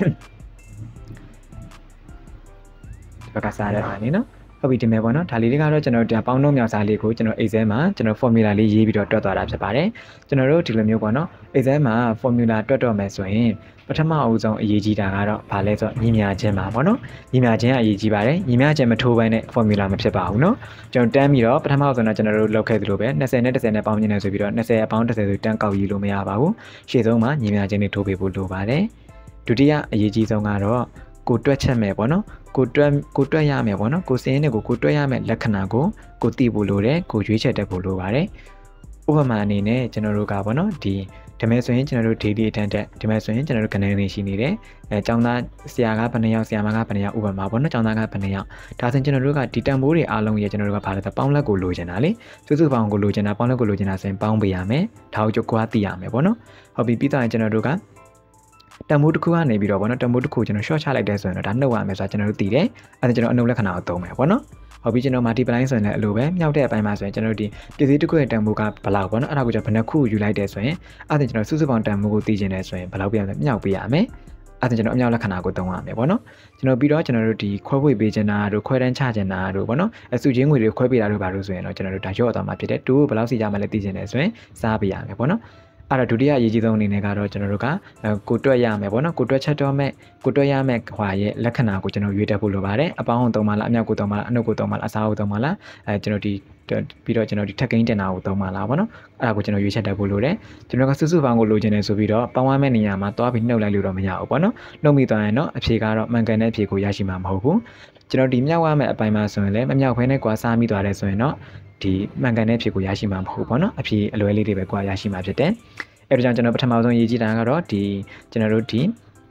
Speaker 1: ဒီဘက်ကစားတဲ့ဟာလေးနော်ဟုတ်ပြီဒီမဲ့ပေါ့နော်ဒါလေးတွေကတော့ကျွန်တော်ပေါင်းလုံးမြောင်စားလေးကိုကျွန်တော် Excel မှာကျွန်တော် formula လေးရေးပြီးတော့တွက်သွားတာဖြစ်ပါတယ်ကျွန်တော်တို့ဒီလိုမျိုးပေါ့နော် Excel မှာ formula တွက်တော့မယ်ဆိုရင်ပထမအဦးဆုံးအရေးကြီးတာကတော့ဘာလဲဆိုတော့ညီမျှခြင်းပါပေါ့နော်ညီမျှခြင်းကအရေးကြီးပါတယ်ညီမျှခြင်းမထိုးဘဲနဲ့ formula မဖြစ်ပါဘူးနော်ကျွန်တော်တန်းပြီးတော့ပထမအဦးဆုံးတော့ကျွန်တော်တို့လုပ်ခဲ့သလိုပဲ20နဲ့10နဲ့ပေါင်းခြင်းနဲ့ဆိုပြီးတော့20အပေါင်း10ဆိုတန်းကောက်ယူလို့မရပါဘူးရှေ့ဆုံးမှာညီမျှခြင်းတွေထိုးပေးဖို့လိုပါတယ်ဒုတိယအရေးကြီးဆုံးကတော့ကိုတွက်ချက်မယ်ပေါ့နော်ကိုတွက်ရမယ်ပေါ့နော်ကိုစင်းနဲ့ကိုတွက်ရမယ်လက္ခဏာကိုသိဖို့လိုတယ်ကိုရွေးချက်တက်ဖို့လိုပါတယ်ဥပမာအနေနဲ့ကျွန်တော်တို့ကပေါ့နော်ဒီမဲ့ဆိုရင်ကျွန်တော်တို့ daily attendance ဒီမဲ့ဆိုရင်ကျွန်တော်တို့ကနေနေရှိနေတယ်ကျောင်းသားဆရာကဘယ်နှယောက်ဆရာမကဘယ်နှယောက်ဥပမာပေါ့နော်ကျောင်းသားကဘယ်နှယောက်ဒါဆိုရင်ကျွန်တော်တို့ကဒီတန်ဖိုးတွေအားလုံးရဲ့ကျွန်တော်တို့ကဘာလဲဆိုပေါင်းလက်ကိုလိုချင်တာလေစုစုပေါင်းကိုလိုချင်တာပေါင်းလက်ကိုလိုချင်တာဆိုရင်ပေါင်းပေးရမယ်ဒါကိုကြိုးကွာသိရမယ်ပေါ့နော်ဟုတ်ပြီပြီးတော့ကျွန်တော်တို့ကတန်ဖိုးတစ်ခုကနေပြီးတော့ဗောနော်တန်ဖိုးတစ်ခုကျွန်တော် short ချလိုက်တဲ့ဆိုရင်တော့ဒါနှုတ်ရမယ်ဆိုတာကျွန်တော်တို့သိတယ်အဲ့ဒါကျွန်တော်အနှုတ်လက္ခဏာကိုသုံးမယ်ဗောနော်ဟုတ်ပြီကျွန်တော် multiply ဆိုရင်လည်းအလိုပဲမြောက်တဲ့အပိုင်းမှာဆိုရင်ကျွန်တော်တို့ဒီပစ္စည်းတစ်ခုရဲ့တန်ဖိုးကဘယ်လောက်ဗောနော်အဲ့ဒါကိုကျွန်တော်ဘယ်နှခုယူလိုက်တယ်ဆိုရင်အဲ့ဒါကျွန်တော်စုစုပေါင်းတန်ဖိုးကိုသိချင်တယ်ဆိုရင်ဘယ်လောက်ပြရမလဲမြောက်ပေးရမယ်အဲ့ဒါကျွန်တော်အမြောက်လက္ခဏာကိုသုံးရမယ်ဗောနော်ကျွန်တော်ပြီးတော့ကျွန်တော်တို့ဒီခွဲဝေပေးချင်တာတို့ခွဲတန်းချချင်တာတို့ဗောနော်အစုချင်းငွေတွေခွဲပေးတာတို့ဘာလို့ဆိုရင်တော့ကျွန်တော်တို့ဒါရော့သွားမှာဖြစ်တယ်တူဘယ်လောက်စီရမလဲသိချင်တယ်ဆိုရင်စားပေးရမယ်ဗောနော်အဲ့တော့ဒုတိယအရေးကြီးဆုံးအနေနဲ့ကတော့ကျွန်တော်တို့ကကိုတွက်ရမယ်ပေါ့နော်ကိုတွက်ချက်တော့မဲ့ကိုတွက်ရမယ်ဟွာရဲ့လက္ခဏာကိုကျွန်တော်ရွေးတက်ဖို့လိုပါတယ်အပေါင်းသုံးပါလားအမြောက်ကိုသုံးပါလားအနှုတ်ကိုသုံးပါလားအစားကိုသုံးပါလားကျွန်တော်ဒီပြီးတော့ကျွန်တော်ဒီထက်ကိန်းတင်တာကိုသုံးပါလားပေါ့နော်အဲ့ဒါကိုကျွန်တော်ရွေးချက်တက်ဖို့လိုတယ်ကျွန်တော်ကစုစုပေါင်းကိုလိုချင်တယ်ဆိုပြီးတော့ပေါင်းရမယ့်နေရာမှာသွားပြီးနှုတ်လိုက်လို့တော့မရဘူးပေါ့နော်နှုတ်မိသွားရင်တော့အဖြေကတော့မှန်ကန်တဲ့အဖြေကိုရရှိမှာမဟုတ်ဘူးကျွန်တော်ဒီမြောက်ရမယ့်အပိုင်းမှာဆိုရင်လည်းမမြောက်ဘဲနဲ့ကွာစားမိသွားတယ်ဆိုရင်တော့ဒီမှန်ကန်တဲ့အဖြေကိုရရှိမှာမဟုတ်ဘူးပေါ့နော်အဖြေအလွဲလေးတွေပဲကွာရရှိမှာဖြစ်တယ်အဲ့ဒါကြောင့်ကျွန်တော်ပထမဆုံးရေးကြည့်တာကတော့ဒီကျွန်တော်တို့ဒီ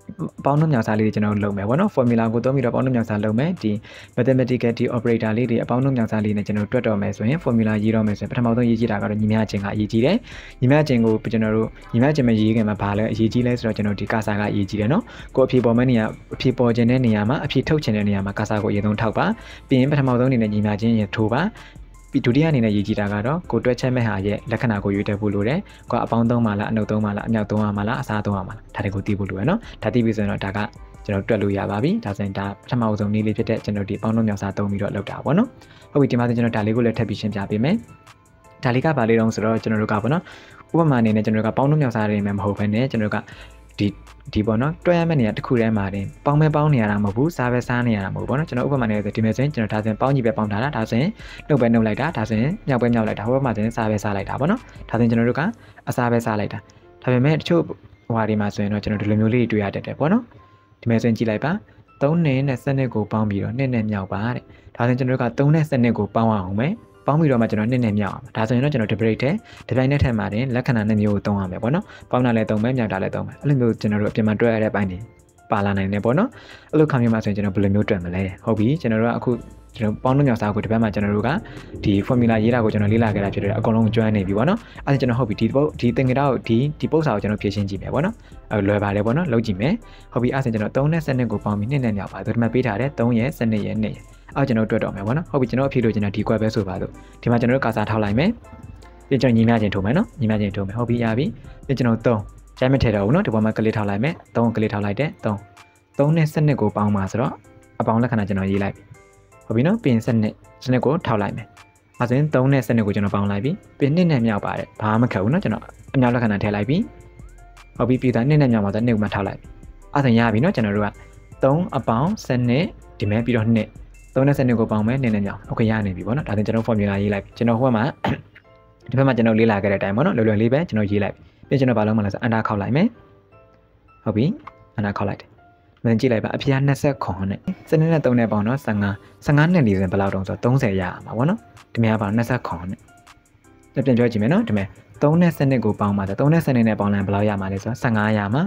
Speaker 1: ပေါင်းနှုန်းမြောက်စားလေးတွေကျွန်တော်လုပ်မယ်ပေါ့နော် formula ကိုသုံးပြီးတော့ပေါင်းနှုန်းမြောက်စားလုပ်မယ်ဒီ mathematical ဒီ operator လေးတွေအပေါင်းနှုန်းမြောက်စားလေးနဲ့ကျွန်တော်တွက်တော့မယ်ဆိုရင် formula ရေးတော့မယ်ဆိုရင်ပထမဆုံးရေးကြည့်တာကတော့ညီမျှခြင်းကအရေးကြီးတယ်ညီမျှခြင်းကိုကျွန်တော်တို့ညီမျှခြင်းမရေးခင်မှာဘာလဲအရေးကြီးလဲဆိုတော့ကျွန်တော်ဒီကာစာကအရေးကြီးတယ်နော်ကိုအဖြေပေါ်မဲ့နေရာအဖြေပေါ်ခြင်းတဲ့နေရာမှာအဖြေထုတ်ခြင်းတဲ့နေရာမှာကာစာကိုအရင်ဆုံးထောက်ပါပြီးရင်ပထမဆုံးအနေနဲ့ညီမျှခြင်းရင်ထိုးပါပြီးဒုတိယအနေနဲ့ရေးကြည့်တာကတော့ကိုတွက်ချက်မဲ့ဟာရဲ့လက္ခဏာကိုရွေးတက်ဖို့လိုတယ်။ကိုအပေါင်းသုံးပါလားအနှုတ်သုံးပါလားအမြောက်သုံးပါလားအစားသုံးပါလားဒါတွေကိုသိဖို့လိုရနော်။ဒါသိပြီဆိုရင်တော့ဒါကကျွန်တော်တွက်လို့ရပါပြီ။ဒါဆိုရင်ဒါပထမဆုံးနည်းလေးဖြစ်တဲ့ကျွန်တော်ဒီအပေါင်းသုံးမြောက်စားသုံးပြီးတော့လုပ်တာပေါ့နော်။ဟုတ်ပြီဒီမှာကျွန်တော်ဒါလေးကိုလည်းထပ်ပြီးရှင်းပြပေးမယ်။ဒါလေးကဘာလေးတုံးဆိုတော့ကျွန်တော်တို့ကပေါ့နော်။ဥပမာအနေနဲ့ကျွန်တော်တို့ကပေါင်းသုံးမြောက်စားတွေမှမဟုတ်ဘဲနဲ့ကျွန်တော်တို့ကဒီပေါ့နော်တွဲရမယ့်နေရာတစ်ခုတည်းမှာတင်ပေါင်းမဲပေါင်းနေရတာမဟုတ်ဘူးစားပဲစားနေရတာမဟုတ်ဘူးပေါ့နော်ကျွန်တော်ဥပမာနဲ့ဆိုဒီမဲ့ဆိုရင်ကျွန်တော်ဒါဆိုရင်ပေါင်းကြီးပဲပေါင်းထားတာဒါဆိုရင်နှုတ်ပဲနှုတ်လိုက်တာဒါဆိုရင်မြောက်ပဲမြောက်လိုက်တာဟိုဘက်မှာဆိုရင်စားပဲစားလိုက်တာပေါ့နော်ဒါဆိုရင်ကျွန်တော်တို့ကအစားပဲစားလိုက်တာဒါပေမဲ့တချို့ဟွာဒီမှာဆိုရင်တော့ကျွန်တော်ဒီလိုမျိုးလေးတွေ့ရတတ်တယ်ပေါ့နော်ဒီမဲ့ဆိုရင်ကြည့်လိုက်ပါ3နဲ့စနစ်ကိုပေါင်းပြီးတော့2နဲ့မြောက်ပါတဲ့ဒါဆိုရင်ကျွန်တော်တို့က3နဲ့စနစ်ကိုပေါင်းအောင်မယ်ပေါင်းပြီးတော့မှကျွန်တော်2နဲ့မြောက်အောင်ဒါဆိုရင်တော့ကျွန်တော် debate ထဲဒီပိုင်းနဲ့ထက်မှာတင်လက္ခဏာ2မျိုးကိုသုံးရမယ်ပေါ့နော်ပေါင်းတာလည်းသုံးမယ်မြောက်တာလည်းသုံးမယ်အဲ့လိုမျိုးကျွန်တော်တို့အပြင်မှာတွဲရတဲ့ပိုင်းတွေပါလာနိုင်တယ်ပေါ့နော်အဲ့လိုခါမျိုးမှာဆိုရင်ကျွန်တော်ဘယ်လိုမျိုးတွက်မလဲဟုတ်ပြီကျွန်တော်တို့ကအခုကျွန်တော်ပေါင်းလို့မြောက်စားကိုဒီဘက်မှာကျွန်တော်တို့ကဒီ formula ရေးတာကိုကျွန်တော်လေ့လာခဲ့တာဖြစ်တယ်အကုန်လုံးကျွမ်းနေပြီပေါ့နော်အဲ့ဒါကျွန်တော်ဟုတ်ပြီဒီသင်္ကေတကိုဒီပု္ပ္ပာကိုကျွန်တော်ဖြည့်ရှင်းကြည့်မယ်ပေါ့နော်အဲ့လွယ်ပါတယ်ပေါ့နော်လုပ်ကြည့်မယ်ဟုတ်ပြီအဲ့ဒါကျွန်တော်3နဲ့စနစ်ကိုပေါင်းပြီး2နဲ့မြောက်ပါဒီမှာပေးထားတယ်3ရဲ့စနစ်ရဲ့2ရဲ့အဲ့ကျွန်တော်တွက်တော့မယ်ပေါ့နော်ဟုတ်ပြီကျွန်တော်ဖြည့်လို့ကျွန်တော်ဒီကွက်ပဲဆိုပါတော့ဒီမှာကျွန်တော်တို့ကာစာထောက်လိုက်မယ်ပြီးကျွန်တော်ညီမျှခြင်းထိုးမယ်နော်ညီမျှခြင်းထိုးမယ်ဟုတ်ပြီရပြီပြီးကျွန်တော်3ကျမ်းမထည့်တော့ဘူးနော်ဒီပေါ်မှာကလေးထောက်လိုက်မယ်3ကလေးထောက်လိုက်တယ်3နဲ့စနစ်ကိုပေါင်းပါဆိုတော့အပေါင်းလက္ခဏာကျွန်တော်ရေးလိုက်ပြီဟုတ်ပြီနော်ပြင်စနစ်ကိုထောက်လိုက်မယ်အဲဆိုရင်3နဲ့စနစ်ကိုကျွန်တော်ပေါင်းလိုက်ပြီပြင်2နဲ့မြောက်ပါတယ်ဘာမှမခက်ဘူးနော်ကျွန်တော်အမြောက်လက္ခဏာထည့်လိုက်ပြီဟုတ်ပြီပြီးသား2နဲ့မြောက်ပါဆို2ကိုမှထောက်လိုက်ပြီအဲဆိုရင်ရပြီနော်ကျွန်တော်တို့က3အပေါင်းစနစ်ဒီမဲ့ပြီးတော့2 3နဲ့စနစ်ကိုပေါင်းမယ်2နဲ့မြောက်โอเคရနေပြီပေါ့နော်ဒါဆိုကျွန်တော် formula ရေးလိုက်ပြီကျွန်တော်ဟိုမှာဒီဘက်မှာကျွန်တော်လေ့လာခဲ့တဲ့အတိုင်းပေါ့နော်လွယ်လွယ်လေးပဲကျွန်တော်ရေးလိုက်ပြီပြီးကျွန်တော်ဘာလုပ်မှလဲဆိုအန်တာခောက်လိုက်မယ်ဟုတ်ပြီအန်တာခောက်လိုက်တယ်မင်းကြည့်လိုက်ပါအဖေက20ခွန်နဲ့စနစ်နဲ့3နဲ့ပေါင်းတော့15နဲ့40ဘယ်လောက်တုံးဆို30ရမှာပေါ့နော်ဒီမြားပေါင်း20ခွန်နဲ့ပြန်ပြောကြည့်မယ်နော်ဒီမဲ့3နဲ့စနစ်ကိုပေါင်းပါဆို3နဲ့စနစ်နဲ့ပေါင်းလိုက်ဘယ်လောက်ရမှာလဲဆိုတော့15ရမှာ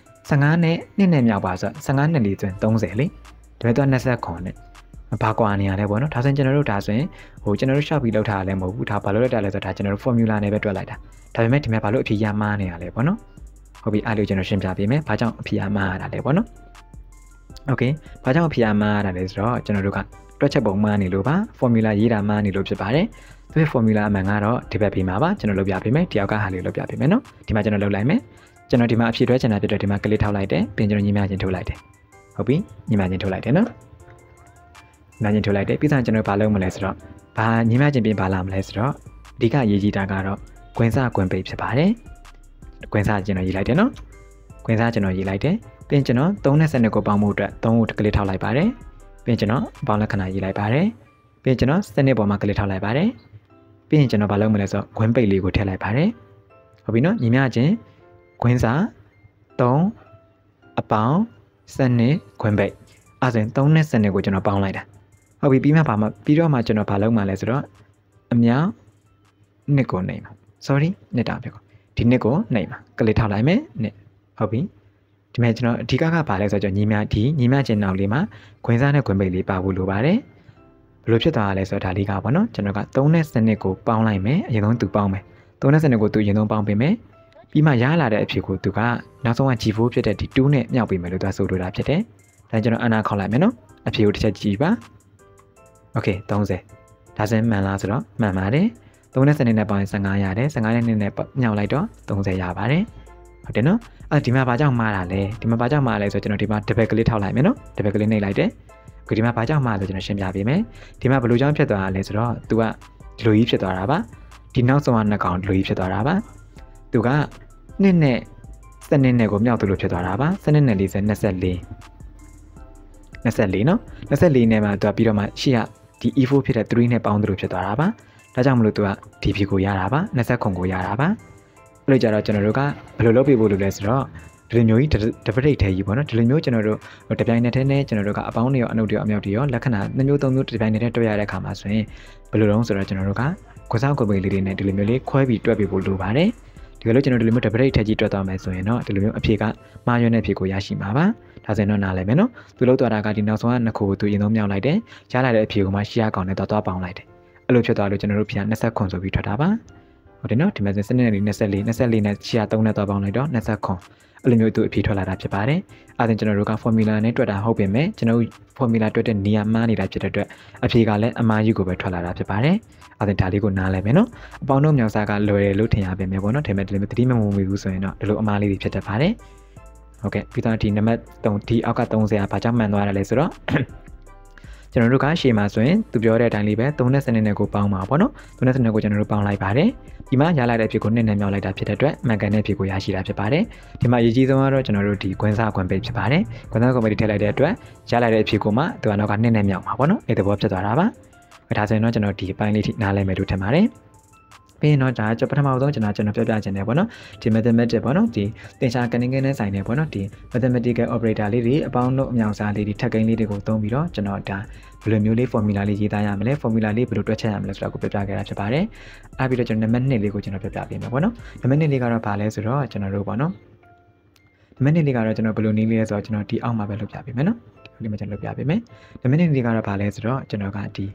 Speaker 1: 15နဲ့2နဲ့မြောက်ပါဆိုတော့15နဲ့4ဆိုရင်30လေဒီမဲ့တော့20ခွန်နဲ့ဘာကွာနေရလဲပေါ့နော်ဒါဆိုရင်ကျွန်တော်တို့ဒါဆိုရင်ဟိုကျွန်တော်တို့ shop ပြီးလောက်ထားရလဲမဟုတ်ဘူးဒါဘာလို့လောက်တာလဲဆိုတော့ဒါကျွန်တော်တို့ formula နဲ့ပဲတွက်လိုက်တာဒါပေမဲ့ဒီမဲ့ဘာလို့အဖြေရမှားနေရလဲပေါ့နော်ဟုတ်ပြီအဲ့လိုကျွန်တော်ရှင်းပြပေးမယ်ဘာကြောင့်အဖြေရမှားရတာလဲပေါ့နော်โอเคဘာကြောင့်အဖြေရမှားရတာလဲဆိုတော့ကျွန်တော်တို့ကတွက်ချက်ပုံမှားနေလို့ပါ formula ရေးတာမှားနေလို့ဖြစ်ပါတယ်သူရဲ့ formula အမှန်ကတော့ဒီဘက်ပေးမှာပါကျွန်တော်လုပ်ပြပေးမယ်တယောက်ကဟာလေးလုပ်ပြပေးမယ်နော်ဒီမှာကျွန်တော်လုပ်လိုက်မယ်ကျွန်တော်ဒီမှာအဖြေတွဲချင်တာဖြစ်တော့ဒီမှာကလစ်ထောက်လိုက်တယ်ပြင်ကျွန်တော်ညီမချင်းထုတ်လိုက်တယ်ဟုတ်ပြီညီမချင်းထုတ်လိုက်တယ်နော်ညီမချင်းထုတ်လိုက်တယ်ပြီးတော့ကျွန်တော်ဘာလုပ်မလဲဆိုတော့ဘာညီမချင်းပြင်ဘာလာမလဲဆိုတော့အဓိကအရေးကြီးတာကတော့ကွင်းစကွင်းပိတ်ဖြစ်ပါတယ်ကွင်းစကျွန်တော်ရေးလိုက်တယ်နော်ကွင်းစကျွန်တော်ရေးလိုက်တယ်ပြင်ကျွန်တော်3နဲ့စနစ်ကိုပေါင်းဖို့အတွက်3ကိုကလစ်ထောက်လိုက်ပါတယ်ပြင်ကျွန်တော်ပေါင်းလက္ခဏာရေးလိုက်ပါတယ်ပြင်ကျွန်တော်စနစ်ပေါ်မှာကလစ်ထောက်လိုက်ပါတယ်ပြီးရင်ကျွန်တော်ဘာလုပ်မလဲဆိုတော့ခွင်းပိတ်လေးကိုထည့်လိုက်ပါတယ်ဟုတ်ပြီနော်ညီမချင်းခွင်းစာ3အပေါင်းစနစ်ခွင်းပိတ်အဲဆိုရင်3နဲ့စနစ်ကိုကျွန်တော်ပေါင်းလိုက်တာဟုတ်ပြီပြီးမှပြီးတော့မှကျွန်တော်ဘာလုပ်မှလဲဆိုတော့အမြောက်နှစ်ကိုနှိမ်ပါ sorry နှစ်တာပြောဒီနှစ်ကိုနှိမ်ပါကလစ်ထောက်လိုက်မယ်နှစ်ဟုတ်ပြီဒီမဲ့ကျွန်တော်အဓိကဘာလဲဆိုတော့ညီမချင်းနောက်လေးမှာခွင်းစားနဲ့ခွင်းပိတ်လေးပါဖို့လိုပါတယ်ဘယ်လိုဖြစ်သွားရလဲဆိုတော့ဒါလေးကပေါ့နော်ကျွန်တော်က3နဲ့စနစ်ကိုပေါင်းလိုက်မယ်အရင်ဆုံးသူပေါင်းမယ်3နဲ့စနစ်ကိုသူအရင်ဆုံးပေါင်းပေးမယ်ပြီးမှရလာတဲ့အဖြစ်ကိုသူကနောက်ဆုံးက G4 ဖြစ်တဲ့ဒီ2နဲ့မြောက်ပေးမယ်လို့သူဆိုလိုတာဖြစ်တယ်ဒါကျွန်တော်အနာခေါက်လိုက်မယ်နော်အဖြစ်ကိုတစ်ချက်ကြည့်ပါโอเค30ဒါစင်မှန်လားဆိုတော့မှန်ပါတယ်3နဲ့စနစ်နဲ့ပေါင်းရင်15ရတယ်15နဲ့2နဲ့မြောက်လိုက်တော့30ရပါတယ်ဟုတ်တယ်နော်ဒီမှာဘာကြောင့်မှားတာလဲဒီမှာဘာကြောင့်မှားလဲဆိုတော့ကျွန်တော်ဒီမှာ double ကလေးထောက်လိုက်မယ်နော် double ကလေးနှိပ်လိုက်တယ်ဒီမှာဘာကြောင့်မှားလဲကျွန်တော်ရှင်းပြပေးမယ်ဒီမှာဘယ်လိုကြောင့်ဖြစ်သွားတာလဲဆိုတော့ तू ကဒီလိုကြီးဖြစ်သွားတာပါဒီနောက်ဆုံးကနှစ်ကောင်ဒီလိုကြီးဖြစ်သွားတာပါ तू ကနှစ်နဲ့စနစ်နဲ့ကိုမြောက်သလိုဖြစ်သွားတာပါစနစ်နဲ့40 24နော်24နဲ့မှာ तू ပြီးတော့မှရှေ့ကဒီ E4 ဖြစ်တဲ့3နဲ့ပေါင်းသလိုဖြစ်သွားတာပါဒါကြောင့်မလို့ तू ကဒီဖြေကိုရတာပါ20ခုကိုရတာပါအဲ့လိုကြတော့ကျွန်တော်တို့ကဘယ်လိုလုပ်ပြဖို့လုပ်လဲဆိုတော့ဒီလိုမျိုးကြီးတပရိတ်ထဲကြီးပေါ့နော်ဒီလိုမျိုးကျွန်တော်တို့တပြိုင်နက်တည်းနဲ့ကျွန်တော်တို့ကအပေါင်းတွေရောအနုတွေရောအမြောက်တွေရောလက္ခဏာ2မျိုး3မျိုးတပြိုင်နက်တည်းတွေ့ရတဲ့အခါမှာဆိုရင်ဘယ်လိုလုပ်ဆိုတော့ကျွန်တော်တို့ကခွစားကိုယ်ပိတ်လေးတွေနဲ့ဒီလိုမျိုးလေးခွဲပြီးတွက်ပြဖို့လိုပါတယ်ဒီဒီလိုကျွန်တော်ဒီလိုမျိုး double rate ထည့်ကြည့်တွက်သွားမယ်ဆိုရင်တော့ဒီလိုမျိုးအဖြေကမှားယွင်းတဲ့အဖြေကိုရရှိမှာပါဒါဆိုရင်တော့နားလည်မယ်နော်သူလောက်သွားတာကဒီနောက်ဆုံးကနှစ်ခုကိုသူရင်သုံးမြောက်လိုက်တယ်ရလာတဲ့အဖြေကိုမှရှေ့ရကောင်နဲ့သွားပေါင်းလိုက်တယ်အဲ့လိုဖြစ်သွားလို့ကျွန်တော်တို့ဖြေ20ခွန်ဆိုပြီးထွက်တာပါဟုတ်တယ်နော်ဒီမှာစနစ်နဲ့24နဲ့ရှေ့ရ3နဲ့သွားပေါင်းလိုက်တော့20ခွန်အဲ့လိုမျိုးသူအဖြေထွက်လာတာဖြစ်ပါတယ်အဲ့ဒါကျွန်တော်တို့က formula နဲ့တွက်တာဟုတ်ပေမဲ့ကျွန်တော်တို့ formula တွက်တဲ့နေရာမှားနေတာဖြစ်တဲ့အတွက်အဖြေကလည်းအမှားကြီးကိုပဲထွက်လာတာဖြစ်ပါတယ်အဲ့ဒါလေးကိုနားလည်မယ်နော်အပေါင်းတို့မြောက်စားကလွယ်တယ်လို့ထင်ရပေမဲ့ပေါ့နော်ဒါပေမဲ့ဒီလိုမျိုးသတိမမွေဘူးဆိုရင်တော့ဒီလိုအမှားလေးတွေဖြစ်တတ်ပါတယ်ဟုတ်ကဲ့ပြီးတော့ဒီနံပါတ်3ဒီအောက်က30ကဘာကြောင့်မှန်သွားတာလဲဆိုတော့ကျွန်တော်တို့ကရှေ့မှာဆိုရင်သူပြောတဲ့အတိုင်းလေးပဲ3နဲ့စနစ်နဲ့ကိုပေါင်းပါပေါ့နော်3နဲ့စနစ်ကိုကျွန်တော်တို့ပေါင်းလိုက်ပါတယ်ဒီမှာရလာတဲ့အဖြစ်ကိုနှစ်နဲ့မြောက်လိုက်တာဖြစ်တဲ့အတွက်မှန်ကန်တဲ့အဖြစ်ကိုရရှိတာဖြစ်ပါတယ်ဒီမှာအရေးကြီးဆုံးကတော့ကျွန်တော်တို့ဒီခွင်းစားခွင်းပိတ်ဖြစ်ပါတယ်ခွင်းစားခွင်းပိတ်ထည့်လိုက်တဲ့အတွက်ရလာတဲ့အဖြစ်ကိုမှသူကတော့နှစ်နဲ့မြောက်မှာပေါ့နော်အဲ့ဒီဘောဖြစ်သွားတာပါဒါဆိုရင်တော့ကျွန်တော်ဒီအပိုင်းလေးထိနားလည်မယ်လို့ထင်ပါတယ်ပြီးရင်တော့ဒါပထမဆုံးကျွန်တော်ပြောပြခြင်းတယ်ပေါ့နော်ဒီ mathematics ပေါ့နော်ဒီသင်္ချာကဏ္ဍနဲ့ဆိုင်တယ်ပေါ့နော်ဒီ mathematical operator လေးတွေအပေါင်းတို့အမြောက်စားလေးတွေထပ်ကိန်းလေးတွေကိုသုံးပြီးတော့ကျွန်တော်ဒါဘယ်လိုမျိုးလေး formula လေးရေးသားရမလဲ formula လေးဘယ်လိုတွက်ချက်ရမလဲဆိုတာကိုပြပြခဲ့တာဖြစ်ပါတယ်အဲ့ပြီးတော့ကျွန်တော်နံပါတ်2လေးကိုကျွန်တော်ပြပြပေးမယ်ပေါ့နော်နံပါတ်2လေးကတော့ဘာလဲဆိုတော့ကျွန်တော်တို့ပေါ့နော်နံပါတ်2လေးကတော့ကျွန်တော်ဘယ်လိုနည်းလေးလဲဆိုတော့ကျွန်တော်ဒီအောက်မှာပဲလုပ်ပြပေးမယ်နော်ဒီမှာကျွန်တော်လုပ်ပြပေးမယ်နံပါတ်2လေးကတော့ဘာလဲဆိုတော့ကျွန်တော်ကဒီ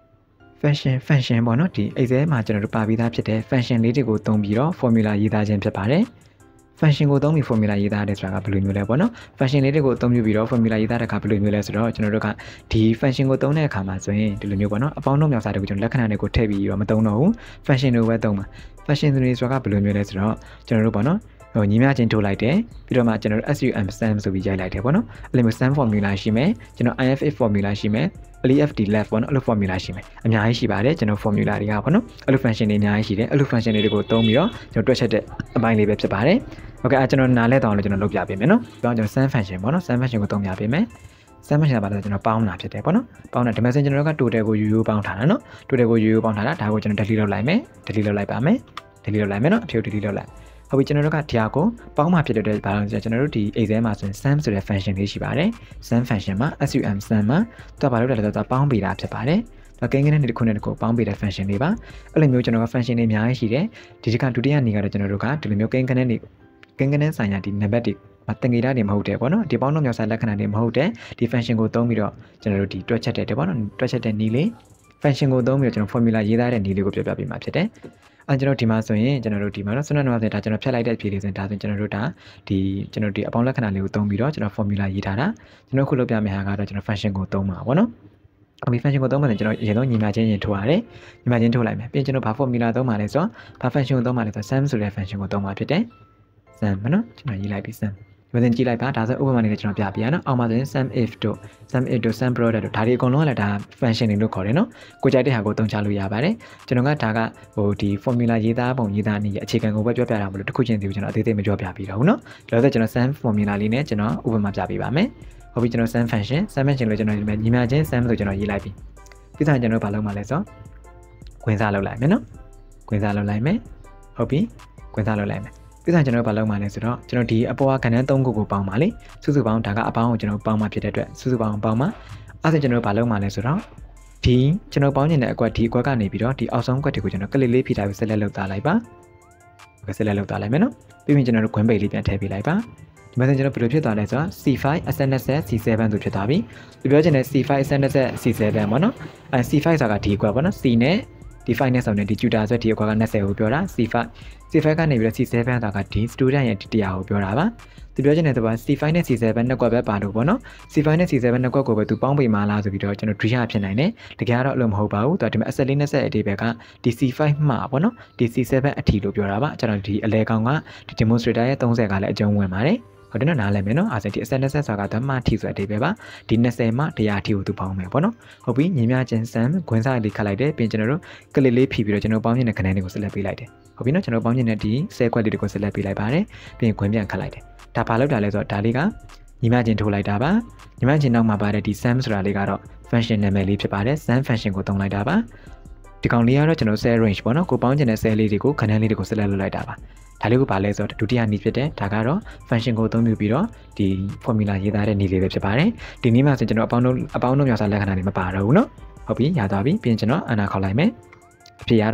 Speaker 1: function ပေါ့နော်ဒီ Excel မှာကျွန်တော်တို့ပါပြီးသားဖြစ်တဲ့ function လေးတွေကိုသုံးပြီးတော့ formula ရေးသားခြင်းဖြစ်ပါတယ် function ကိုသုံးပြီး formula ရေးသားတယ်ဆိုတာကဘယ်လိုမျိုးလဲပေါ့နော် function လေးတွေကိုသုံးပြီးတော့ formula ရေးသားတဲ့အခါဘယ်လိုမျိုးလဲဆိုတော့ကျွန်တော်တို့ကဒီ function ကိုသုံးတဲ့အခါမှာဆိုရင်ဒီလိုမျိုးပေါ့နော်အပေါင်းတို့မြောက်စားတွေကိုကျွန်တော်လက္ခဏာတွေကိုထည့်ပြီးတော့မသုံးတော့ဘူး function တွေကိုပဲသုံးပါ function တွေဆိုတာကဘယ်လိုမျိုးလဲဆိုတော့ကျွန်တော်တို့ပေါ့နော်ညီမချင်းထိုးလိုက်တယ်ပြီးတော့မှကျွန်တော်တို့ sum sum ဆိုပြီးရိုက်လိုက်တယ်ပေါ့နော်အဲ့လိုမျိုး sum formula ရှိမယ်ကျွန်တော် if formula ရှိမယ် left left ပေါ့နော်အဲ့လို formula ရှိမယ်အများကြီးရှိပါတယ်ကျွန်တော် formula တွေကပေါ့နော်အဲ့လို function တွေအများကြီးရှိတယ်အဲ့လို function တွေကိုသုံးပြီးတော့ကျွန်တော်တွက်ချက်တဲ့အပိုင်းလေးပဲဖြစ်ပါတယ်โอเคအဲ့ကျွန်တော်နားလဲတောင်းလို့ကျွန်တော်လုပ်ပြပေးမယ်နော်ပြီးတော့ကျွန်တော် sum function ပေါ့နော် sum function ကိုသုံးပြပေးမယ် sum function ကဘာလဲကျွန်တော်ပေါင်းတာဖြစ်တယ်ပေါ့နော်ပေါင်းတာဒီမှာဆိုကျွန်တော်တို့က total ကိုရိုးရိုးပေါင်းထားတာနော် total ကိုရိုးရိုးပေါင်းထားတာဒါကိုကျွန်တော် delete လုပ်လိုက်မယ် delete လုပ်လိုက်ပါမယ် delete လုပ်လိုက်မယ်နော်အဖြူ delete လုပ်လိုက်ဟုတ်ပြီကျွန်တော်တို့ကဒီဟာကိုပေါင်းမှဖြစ်တဲ့အတွက်ဘာလို့လဲဆိုတော့ကျွန်တော်တို့ဒီ Excel မှာဆိုရင် sum ဆိုတဲ့ function လေးရှိပါတယ် sum function မှာ sum sum မှာသူကဘာလို့လဲဆိုတော့ပေါင်းပေးတာဖြစ်ပါတယ်ဒါကိန်းကိန်းနဲ့တစ်ခုနဲ့တစ်ခုပေါင်းပေးတဲ့ function လေးပါအဲ့လိုမျိုးကျွန်တော်က function တွေအများကြီးရှိတယ်ဒီတစ်ခါဒုတိယနေ့ကတော့ကျွန်တော်တို့ကဒီလိုမျိုးကိန်းကိန်းနဲ့ဆိုင်ရာဒီ nambet တွေမတင်ကြတာတွေမဟုတ်တယ်ပေါ့နော်ဒီပေါင်းတို့မြောက်စားလက္ခဏာတွေမဟုတ်တယ်ဒီ function ကိုသုံးပြီးတော့ကျွန်တော်တို့ဒီတွက်ချက်တဲ့ပေါ့နော်တွက်ချက်တဲ့နည်းလေး function ကိုသုံးပြီးတော့ကျွန်တော် formula ရေးသားတဲ့နည်းလေးကိုပြောပြပေးမှာဖြစ်တယ်အဲ့ကျွန်တော်ဒီမှာဆိုရင်ကျွန်တော်တို့ဒီမှာနော်ဆွမ်းနံပါတ်ဆိုဒါကျွန်တော်ဖြတ်လိုက်တဲ့အဖြေလေးဆိုရင်ဒါဆိုကျွန်တော်တို့ဒါဒီကျွန်တော်ဒီအပေါင်းလက္ခဏာလေးကိုသုံးပြီးတော့ကျွန်တော် formula ရေးထားတာကျွန်တော်ခုလုပ်ပြမယ့်ဟာကတော့ကျွန်တော် function ကိုသုံးမှာပေါ့နော်အမေ function ကိုသုံးမှဆိုကျွန်တော်အရင်ဆုံးညီမချင်းရင်ထိုးရတယ်ညီမချင်းထိုးလိုက်မယ်ပြီးရင်ကျွန်တော်ဘာ formula သုံးမှာလဲဆိုတော့ဘာ function ကိုသုံးမှာလဲဆိုတော့ sum ဆိုတဲ့ function ကိုသုံးမှာဖြစ်တယ် sum မနော်ကျွန်တော်ရေးလိုက်ပြီ sum ဒီမှာကြည့်လိုက်ပါဒါဆိုဥပမာလေးနဲ့ကျွန်တော်ပြပြရနော်အောက်မှာဆိုရင် sum if တို့ sum product တို့ဒါတွေအကုန်လုံးကလည်းဒါ function တွေလို့ခေါ်တယ်နော်ကိုကြိုက်တဲ့ဟာကိုသုံးချလို့ရပါတယ်ကျွန်တော်ကဒါကဟိုဒီ formula ရေးသားပုံရေးသားနည်းအခြေခံကိုပဲပြောပြတာမလို့တစ်ခုချင်းစီကိုကျွန်တော်အသေးသေးမပြောပြပြတော့ဘူးနော်ဒါဆိုကျွန်တော် sum formula လေးနဲ့ကျွန်တော်ဥပမာပြပေးပါမယ်ဟုတ်ပြီကျွန်တော် sum function လို့ကျွန်တော်ညီမချင်း sum ဆိုကျွန်တော်ရေးလိုက်ပြီပြီးတော့ကျွန်တော်ဘာလုပ်မှာလဲဆိုခွင်းစားလုပ်လိုက်မယ်နော်ခွင်းစားလုပ်လိုက်မယ်ဟုတ်ပြီခွင်းစားလုပ်လိုက်မယ်ပြီးတော့ကျွန်တော်ဘာလုပ်မှာလဲဆိုတော့ကျွန်တော်ဒီအပေါ်ကကဏ္ဍ3ခုကိုပေါင်းပါလေစုစုပေါင်းဒါကအပေါင်းကိုကျွန်တော်ပေါင်းမှဖြစ်တဲ့အတွက်စုစုပေါင်းပေါင်းမှအဲ့ဒါကျွန်တော်ဘာလုပ်မှာလဲဆိုတော့ဒီကျွန်တော်ပေါင်းနေတဲ့အကွက်ဒီအကွက်ကနေပြီးတော့ဒီအောက်ဆုံးကွက်တွေကိုကျွန်တော်ကလစ်လေးဖိထားပြီးဆက်လက်လုပ်သားလိုက်ပါဟုတ်ကဲ့ဆက်လက်လုပ်သားလိုက်မယ်နော်ပြီးရင်ကျွန်တော်တို့ခွင်းပိတ်လေးပြန်ထည့်ပေးလိုက်ပါဒီမှာကျွန်တော်ဘယ်လိုဖြစ်သွားလဲဆိုတော့ C5 SNZ C7 ဆိုဖြစ်သွားပြီဒီပြောချင်တဲ့ C5 SNZ C7 ပေါ့နော်အဲ C5 ဆိုတာဒီအကွက်ပေါ့နော် C နဲ့ D5 နဲ့ဆိုရင်ဒီ tutor ဆိုဒီအကွက်က20ကိုပြောတာ C5 ကနေပြီးတော့ C7 ဆိုတာကဒီ student ရဲ့တရားကိုပြောတာပါသူပြောချင်တဲ့သူက C5 နဲ့ C7 နှစ်ကွက်ပဲပါလို့ပေါ့နော် C5 နဲ့ C7 နှစ်ကွက်ကိုပဲသူပေါင်းပေးမှလားဆိုပြီးတော့ကျွန်တော် dream ဖြစ်နိုင်တယ်တကယ်တော့အဲ့လိုမဟုတ်ပါဘူးသူကဒီမှာ asset လေးနဲ့ဆက်အတိတ်ဘက်ကဒီ C5 မှာပေါ့နော်ဒီ C7 အထီလို့ပြောတာပါကျွန်တော်ဒီအလဲကောင်ကဒီ demonstrator ရဲ့30ကလည်းအကျုံးဝင်ပါတယ်ဟုတ်တယ်နော်နားလည်မယ်နော်အဲ့ဒါဒီ asset နဲ့ဆက်ဆိုတာကဓမ္မထီဆိုတဲ့အတိတ်ပဲပါဒီ20မှာတရားထီကိုသူပေါင်းမယ်ပေါ့နော်ဟုတ်ပြီညီမချင်း sum ခွင်းစားလေးခတ်လိုက်တယ်ပြီးရင်ကျွန်တော်တို့ကလစ်လေးဖြီးပြီးတော့ကျွန်တော်ပေါင်းနေတဲ့ခဏလေးကိုဆက်လက်ပေးလိုက်တယ်ဟုတ်ပြီနော်ကျွန်တော်ပေါင်းနေတဲ့ဒီ10ခွက်လေးတွေကိုဆက်လက်ပေးလိုက်ပါတယ်ပြီးရင်ခွင်းပြန်ခတ်လိုက်တယ်ဒါဘာလို့တာလဲဆိုတော့ဒါလေးကညီမချင်းထိုးလိုက်တာပါညီမချင်းနောက်မှာပါတဲ့ဒီ sum ဆိုတာလေးကတော့ function နာမည်လေးဖြစ်ပါတယ် sum function ကိုသုံးလိုက်တာပါဒီကောင်လေးကတော့ကျွန်တော် cell range ပေါ့နော်ကိုပေါင်းချင်တဲ့ cell လေးတွေကိုခဏလေးတွေကိုဆက်လက်လုပ်လိုက်တာပါဒါလေးကိုပါလဲဆိုတော့ဒုတိယနည်းဖြစ်တဲ့ဒါကတော့ function ကိုအသုံးပြုပြီးတော့ဒီ formula ရေးသားတဲ့နည်းလေးပဲဖြစ်ပါတယ်ဒီနည်းမှာဆိုကျွန်တော်အပေါင်းတို့မြောက်စားလက္ခဏာတွေမပါတော့ဘူးเนาะဟုတ်ပြီရသွားပြီပြီးရင်ကျွန်တော်အနာခေါက်လိုက်မယ်အဖြစ်ရတော့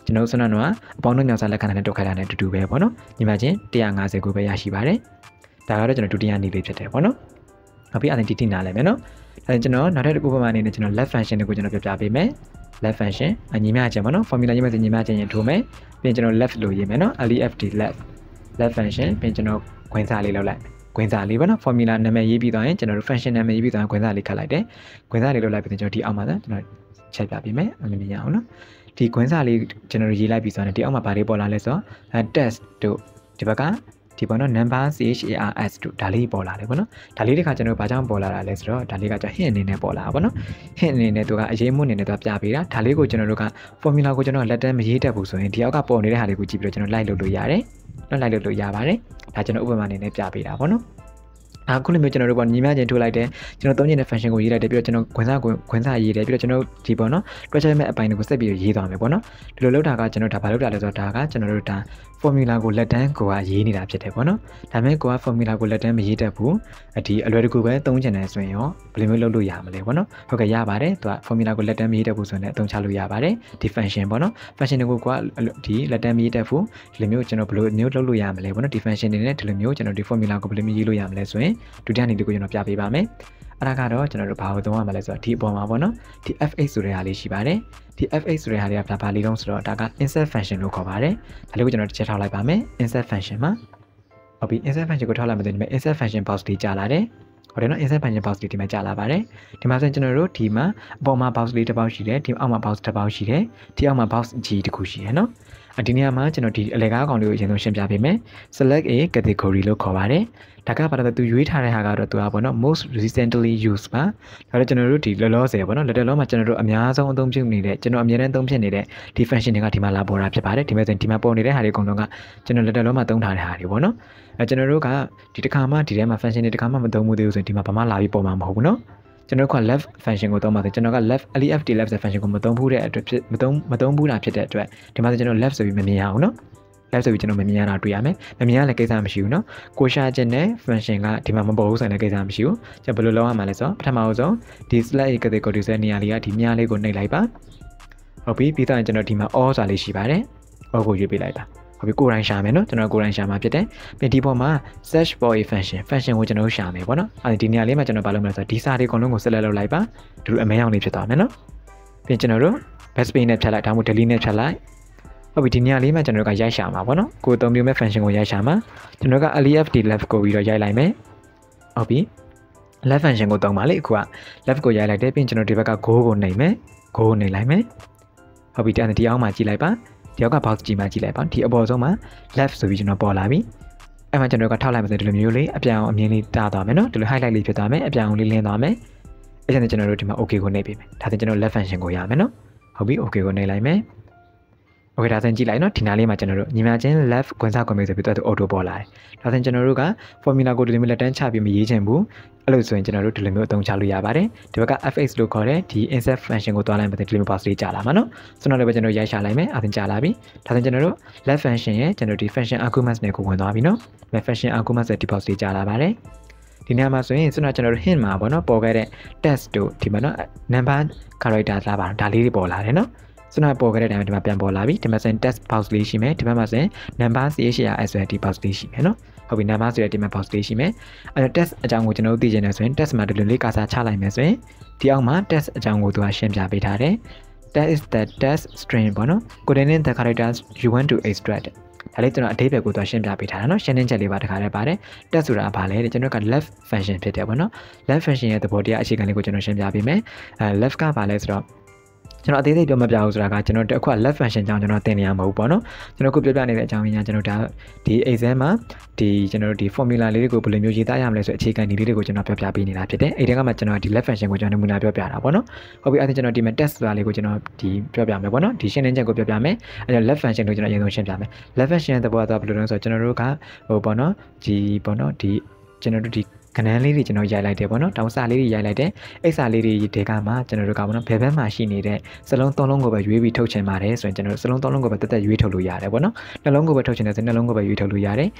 Speaker 1: ကျွန်တော်ဆွမ်းတော့အပေါင်းတို့မြောက်စားလက်ခံတဲ့တုတ်ခိုက်တာနဲ့တူတူပဲပေါ့နော်ညီမချင်း150ကိုပဲရရှိပါတယ်ဒါကတော့ကျွန်တော်ဒုတိယနည်းလေးဖြစ်တယ်ပေါ့နော်နောက်ပြီးအရင်ဒီနားလဲမယ်နော်ဒါကျွန်တော်နောက်ထပ်တစ်ခုပုံမှန်အနေနဲ့ကျွန်တော် left function ကိုကျွန်တော်ပြပြပေးမယ် left function ညီမချင်းပေါ့နော် formula ရေးမယ်ဆိုညီမချင်းရင်ထိုးမယ်ပြီးရင်ကျွန်တော် left လို့ရေးမယ်နော် left left function ပြီးရင်ကျွန်တော်ခွင့်စားလေးလောက်လိုက်ခွင့်စားလေးပေါ့နော် formula နာမည်ရေးပြီးသွားရင်ကျွန်တော်တို့ function နာမည်ရေးပြီးသွားရင်ခွင့်စားလေးခတ်လိုက်တယ်ခွင့်စားလေးလောက်လိုက်ပြီးကျွန်တော်ဒီအောက်မှာကျွန်တော်ချက်ပြပေးမယ်အမြင်ရအောင်နော်ဒီခွင့်စားလေးကျွန်တော်ရေးလိုက်ပြီးဆိုရင်ဒီအောက်မှာဘာလေးပေါ်လာလဲဆိုတော့ test တို့ဒီဘက်ကဒီပေါ့နော် number chars တို့ဒါလေးပေါ်လာတယ်ပေါ့နော်ဒါလေးတစ်ခါကျွန်တော်ဘာကြောင့်ပေါ်လာတာလဲဆိုတော့ဒါလေးကကျွန်တော် hint အနေနဲ့ပေါ်လာတာပေါ့နော် hint အနေနဲ့သူကအရေးမှုအနေနဲ့သူပြပေးတာဒါလေးကိုကျွန်တော်တို့က formula ကိုကျွန်တော်လက်တန်းမရေးတတ်ဘူးဆိုရင်ဒီအောက်ကပေါ်နေတဲ့ဟာလေးကိုကြည့်ပြီးတော့ကျွန်တော် like လုပ်လို့ရတယ်နော် like လုပ်လို့ရပါတယ်ဒါကျွန်တော်ဥပမာအနေနဲ့ပြပေးတာပေါ့နော်အခုလိုမျိုးကျွန်တော်တို့ပေါ့ညီမချင်းထိုးလိုက်တယ်ကျွန်တော်သုံးချင်တဲ့ function ကိုရေးလိုက်တယ်ပြီးတော့ကျွန်တော်ခွင့်စားရေးတယ်ပြီးတော့ကျွန်တော်ဒီပေါ့နော်တွက်ချက်မဲ့အပိုင်းတွေကိုဆက်ပြီးရေးသွားမယ်ပေါ့နော်ဒီလိုလုပ်တာကကျွန်တော်ဒါဘာလုပ်တာလဲဆိုတော့ဒါကကျွန်တော်တို့ဒါ formula ကိုလက်တန်းကိုရေးနေတာဖြစ်တယ်ပေါ့နော်ဒါပေမဲ့ကိုက formula ကိုလက်တန်းမရေးတတ်ဘူးဒီအလွယ်တကူပဲသုံးချင်တယ်ဆိုရင်ရောဘယ်လိုမျိုးလုပ်လို့ရမလဲပေါ့နော်ဟုတ်ကဲ့ရပါတယ်သူက formula ကိုလက်တန်းမရေးတတ်ဘူးဆိုရင်လည်းအသုံးချလို့ရပါတယ်ဒီ function ပေါ့နော် function ကိုကဒီလက်တန်းမရေးတတ်ဘူးဒီလိုမျိုးကျွန်တော်ဘယ်လိုမျိုးလုပ်လို့ရမလဲပေါ့နော်ဒီ function တွေနဲ့ဒီလိုမျိုးကျွန်တော်ဒီ formula ကိုဘယ်လိုမျိုးရေးလို့ရမလဲဆိုရင်ဒုတိယနည်းလေးကိုကျွန်တော်ပြပေးပါမယ်အဲ့ဒါကတော့ကျွန်တော်တို့ဘာကိုသုံးရမလဲဆိုတော့ဒီအပေါ်မှာပေါ့နော်ဒီ f8 ဆိုတဲ့ဟာလေးရှိပါတယ်ဒီ f8 ဆိုတဲ့ဟာလေးကဘာလေးတုံးဆိုတော့ဒါက insert function လို့ခေါ်ပါတယ်ဒါလေးကိုကျွန်တော်တစ်ချက်ထောက်လိုက်ပါမယ် insert function မှာဟုတ်ပြီ insert function ကိုထောက်လိုက်မှဒီမှာ insert function box လေးကြာလာတယ်ဟုတ်တယ်နော် insert function box လေးဒီမှာကြာလာပါတယ်ဒီမှာဆိုရင်ကျွန်တော်တို့ဒီမှာအပေါ်မှာ box လေးတစ်ပေါက်ရှိတယ်ဒီအောက်မှာ box တစ်ပေါက်ရှိတယ်ဒီအောက်မှာ box G တစ်ခုရှိတယ်နော်ဒီနေရာမှာကျွန်တော်ဒီအလကားကောင်လေးကိုအရင်ဆုံးရှင်းပြပေးမယ် select a category လို့ခေါ်ပါတယ်ဒါကဘာလို့သူရွေးထားတဲ့ဟာကတော့သူကပေါ့နော် most recently used ပါဒါတော့ကျွန်တော်တို့ဒီလောလောဆယ်ပေါ့နော်လက်တလောမှာကျွန်တော်တို့အများဆုံးအသုံးပြုနေတဲ့ကျွန်တော်အများနဲ့သုံးဖြစ်နေတဲ့ဒီ function တွေကဒီမှာလာပေါ်တာဖြစ်ပါတယ်ဒီမဲ့ဆိုရင်ဒီမှာပေါ်နေတဲ့ဟာတွေအကုန်လုံးကကျွန်တော်လက်တလောမှာသုံးထားတဲ့ဟာတွေပေါ့နော်ကျွန်တော်တို့ကဒီတစ်ခါမှဒီထဲမှာ function တွေတစ်ခါမှမသုံးဘူးသေးဘူးဆိုရင်ဒီမှာဘာမှလာပြီးပေါ်မှာမဟုတ်ဘူးနော်ကျွန်တော်က left function ကိုသုံးပါတယ်ကျွန်တော်က left function ကိုမသုံးဘူးတဲ့အတွက်မသုံးဘူးတာဖြစ်တဲ့အတွက်ဒီမှာကျွန်တော် left ဆိုပြီးမမြင်ရအောင်နော် left ဆိုပြီးကျွန်တော်မမြင်ရတာတွေ့ရမယ်မမြင်ရလည်းကိစ္စမရှိဘူးနော်ကိုရှာခြင်းနဲ့ function ကဒီမှာမပေါ်ဘူးဆိုရင်လည်းကိစ္စမရှိဘူးကျွန်တော်ဘယ်လိုလုပ်ရမှာလဲဆိုတော့ပထမဆုံးဒီ select category ဆိုတဲ့နေရာလေးကဒီမြားလေးကိုနှိပ်လိုက်ပါဟုတ်ပြီပြီးတော့ကျွန်တော်ဒီမှာ all ဆိုတာလေးရှိပါတယ် all ကိုရွေးပေးလိုက်ပါဟုတ်ပြီကိုယ်တိုင်ရှာမယ်နော်ကျွန်တော်ကိုယ်တိုင်ရှာမှာဖြစ်တယ်ပြီးဒီပေါ်မှာ search for a function ကိုကျွန်တော်ရှာမယ်ပေါ့နော်အဲဒီနေရာလေးမှာကျွန်တော်ဘာလုပ်မလဲဆိုတော့ဒီစာတွေအကုန်လုံးကို select လုပ်လိုက်ပါဒီလိုအမဲရောင်လေးဖြစ်သွားမယ်နော်ပြီးကျွန်တော်တို့ backspace နဲ့ဖြတ်လိုက်ဒါမှမဟုတ် delete နဲ့ဖြတ်လိုက်ဟုတ်ပြီဒီနေရာလေးမှာကျွန်တော်တို့ကရိုက်ရှာမှာပေါ့နော်ကိုယ်အသုံးပြုမဲ့ function ကိုရိုက်ရှာမှာကျွန်တော်က left ကိုပြီးတော့ရိုက်လိုက်မယ်ဟုတ်ပြီ left function ကိုသုံးပါလေအခုက left ကိုရိုက်လိုက်တယ်ပြီးကျွန်တော်ဒီဘက်က go ကိုနှိပ်မယ် go ကိုနှိပ်လိုက်မယ်ဟုတ်ပြီဒီအောက်မှာကြည့်လိုက်ပါဒီအောက်က box ကြီးမှာကြည့်လိုက်ပါဒီအပေါ်ဆုံးမှာ left ဆိုပြီးကျွန်တော်ပေါ်လာပြီအဲ့မှာကျွန်တော်ကထောက်လိုက်မယ်ဆိုဒီလိုမျိုးလေးအပြောင်အမြင်လေးတားသွားမယ်နော်ဒီလို highlight လေးဖြစ်သွားမယ်အပြောင်လေးလင်းသွားမယ်အဲ့ဒါနဲ့ကျွန်တော်တို့ဒီမှာ okay ကိုနှိပ်ပေးမယ်ဒါဆိုကျွန်တော် left function ကိုရမယ်နော်ဟုတ်ပြီ okay ကိုနှိပ်လိုက်မယ်โอเคဒါဆိုရင်ကြည့်လိုက်နော်ဒီနားလေးမှာကျွန်တော်တို့ညီမချင်း left ခွင့်စားခွင့်ပေးဆိုပြီးတော့ auto ပေါ်လာတယ်ဒါဆိုရင်ကျွန်တော်တို့က formula ကိုဒီလိုမျိုးလက်တန်းချပြီးမရေးချင်ဘူးအဲ့လိုဆိုရင်ကျွန်တော်တို့ဒီလိုမျိုးအသုံးချလို့ရပါတယ်ဒီဘက်က fx လို့ခေါ်တဲ့ဒီ insert function ကိုတွားလိုက်မှဒီလိုမျိုး box လေးကြာလာမှာနော်ဆိုတော့လည်းပဲကျွန်တော်ရိုက်ရှာလိုက်မယ်အဲ့ဒါကြာလာပြီဒါဆိုရင်ကျွန်တော်တို့ left function ရဲ့ကျွန်တော်ဒီ function arguments နဲ့ကိုဝင်သွားပြီနော် function arguments ရဲ့ဒီ box လေးကြာလာပါတယ်ဒီနေရာမှာဆိုရင်ကျွန်တော်တို့ hint မှာပေါ့နော်ပေါ်ခဲ့တဲ့ text တို့ဒီမှာနော် number character လာပါဒါလေးတွေပေါ်လာတယ်နော်စနပေါ်ခဲ့တဲ့တိုင်းမှာဒီမှာပြန်ပေါ်လာပြီဒီမှာဆိုရင် text box လေးရှိမယ်ဒီဘက်မှာဆိုရင် number chars ဆိုတဲ့ဒီ box လေးရှိမယ်နော်ဟုတ်ပြီ number ဆိုတဲ့ဒီမှာ box လေးရှိမယ်အဲ့တော့ text အကြောင်းကိုကျွန်တော်တို့သိချင်တယ်ဆိုရင် text မှာဒီလိုလေးကာစာချလိုက်မယ်ဆိုရင်ဒီအောက်မှာ text အကြောင်းကိုသူကရှင်းပြပေးထားတယ် that is the text string ပေါ့နော် containing the characters you want to extract ဒါလေးကျွန်တော်အဓိပ္ပာယ်ကိုသူရှင်းပြပေးထားတာနော်ရှင်းလင်းချက်လေးပါတခါလေးပါတယ် text ဆိုတာဘာလဲတဲ့ကျွန်တော်က left function ဖြစ်တယ်ပေါ့နော် left function ရဲ့သဘောတရားအခြေခံလေးကိုကျွန်တော်ရှင်းပြပေးမယ်left ကဘာလဲဆိုတော့ကျွန်တော်အသေးစိတ်ပြောမပြဘူးဆိုတာကကျွန်တော်အခု left function ကြောင့်ကျွန်တော်သင်နေရမှာမဟုတ်ပေါ့နော်ကျွန်တော်ခုပြောပြနေတဲ့အကြောင်းရင်းကကျွန်တော်ဒါဒီ exam မှာဒီကျွန်တော်တို့ဒီ formula လေးတွေကိုဘယ်လိုမျိုးရေးသားရမလဲဆိုအခြေခံနည်းလေးတွေကိုကျွန်တော်ပြောပြပေးနေတာဖြစ်တယ်အဲ့ဒီကမှကျွန်တော်ဒီ left function ကိုကျွန်တော်နမူနာပြောပြတာပေါ့နော်ဟုတ်ပြီအဲ့ဒါကျွန်တော်ဒီမှာ test ဆိုတာလေးကိုကျွန်တော်ဒီပြောပြမယ်ပေါ့နော်ဒီရှင်းလင်းချက်ကိုပြောပြမယ်အဲ့တော့ left function ကိုကျွန်တော်အရင်ဆုံးရှင်းပြမယ် left function ရဲ့သဘောကတော့ဘယ်လိုလဲဆိုတော့ကျွန်တော်တို့ကဟိုပေါ့နော်ဒီပေါ့နော်ဒီကျွန်တော်တို့ဒီခဏန်းလေးတွေကျွန်တော်ရိုက်လိုက်တယ်ပေါ့နော်တောင်စာလေးတွေရိုက်လိုက်တယ်အိတ်စာလေးတွေဒီကမှကျွန်တော်တို့ကပေါ့နော်ဘယ်ဘက်မှာရှိနေတဲ့စလုံးသုံးလုံးကိုပဲရွေးပြီးထုတ်ချင်ပါတယ်ဆိုရင်ကျွန်တော်စလုံးသုံးလုံးကိုပဲတက်တက်ရွေးထုတ်လို့ရတယ်ပေါ့နော်နှလုံးကိုပဲထုတ်ချင်တယ်ဆိုနှလုံးကိုပဲရွေးထုတ်လို့ရတယ်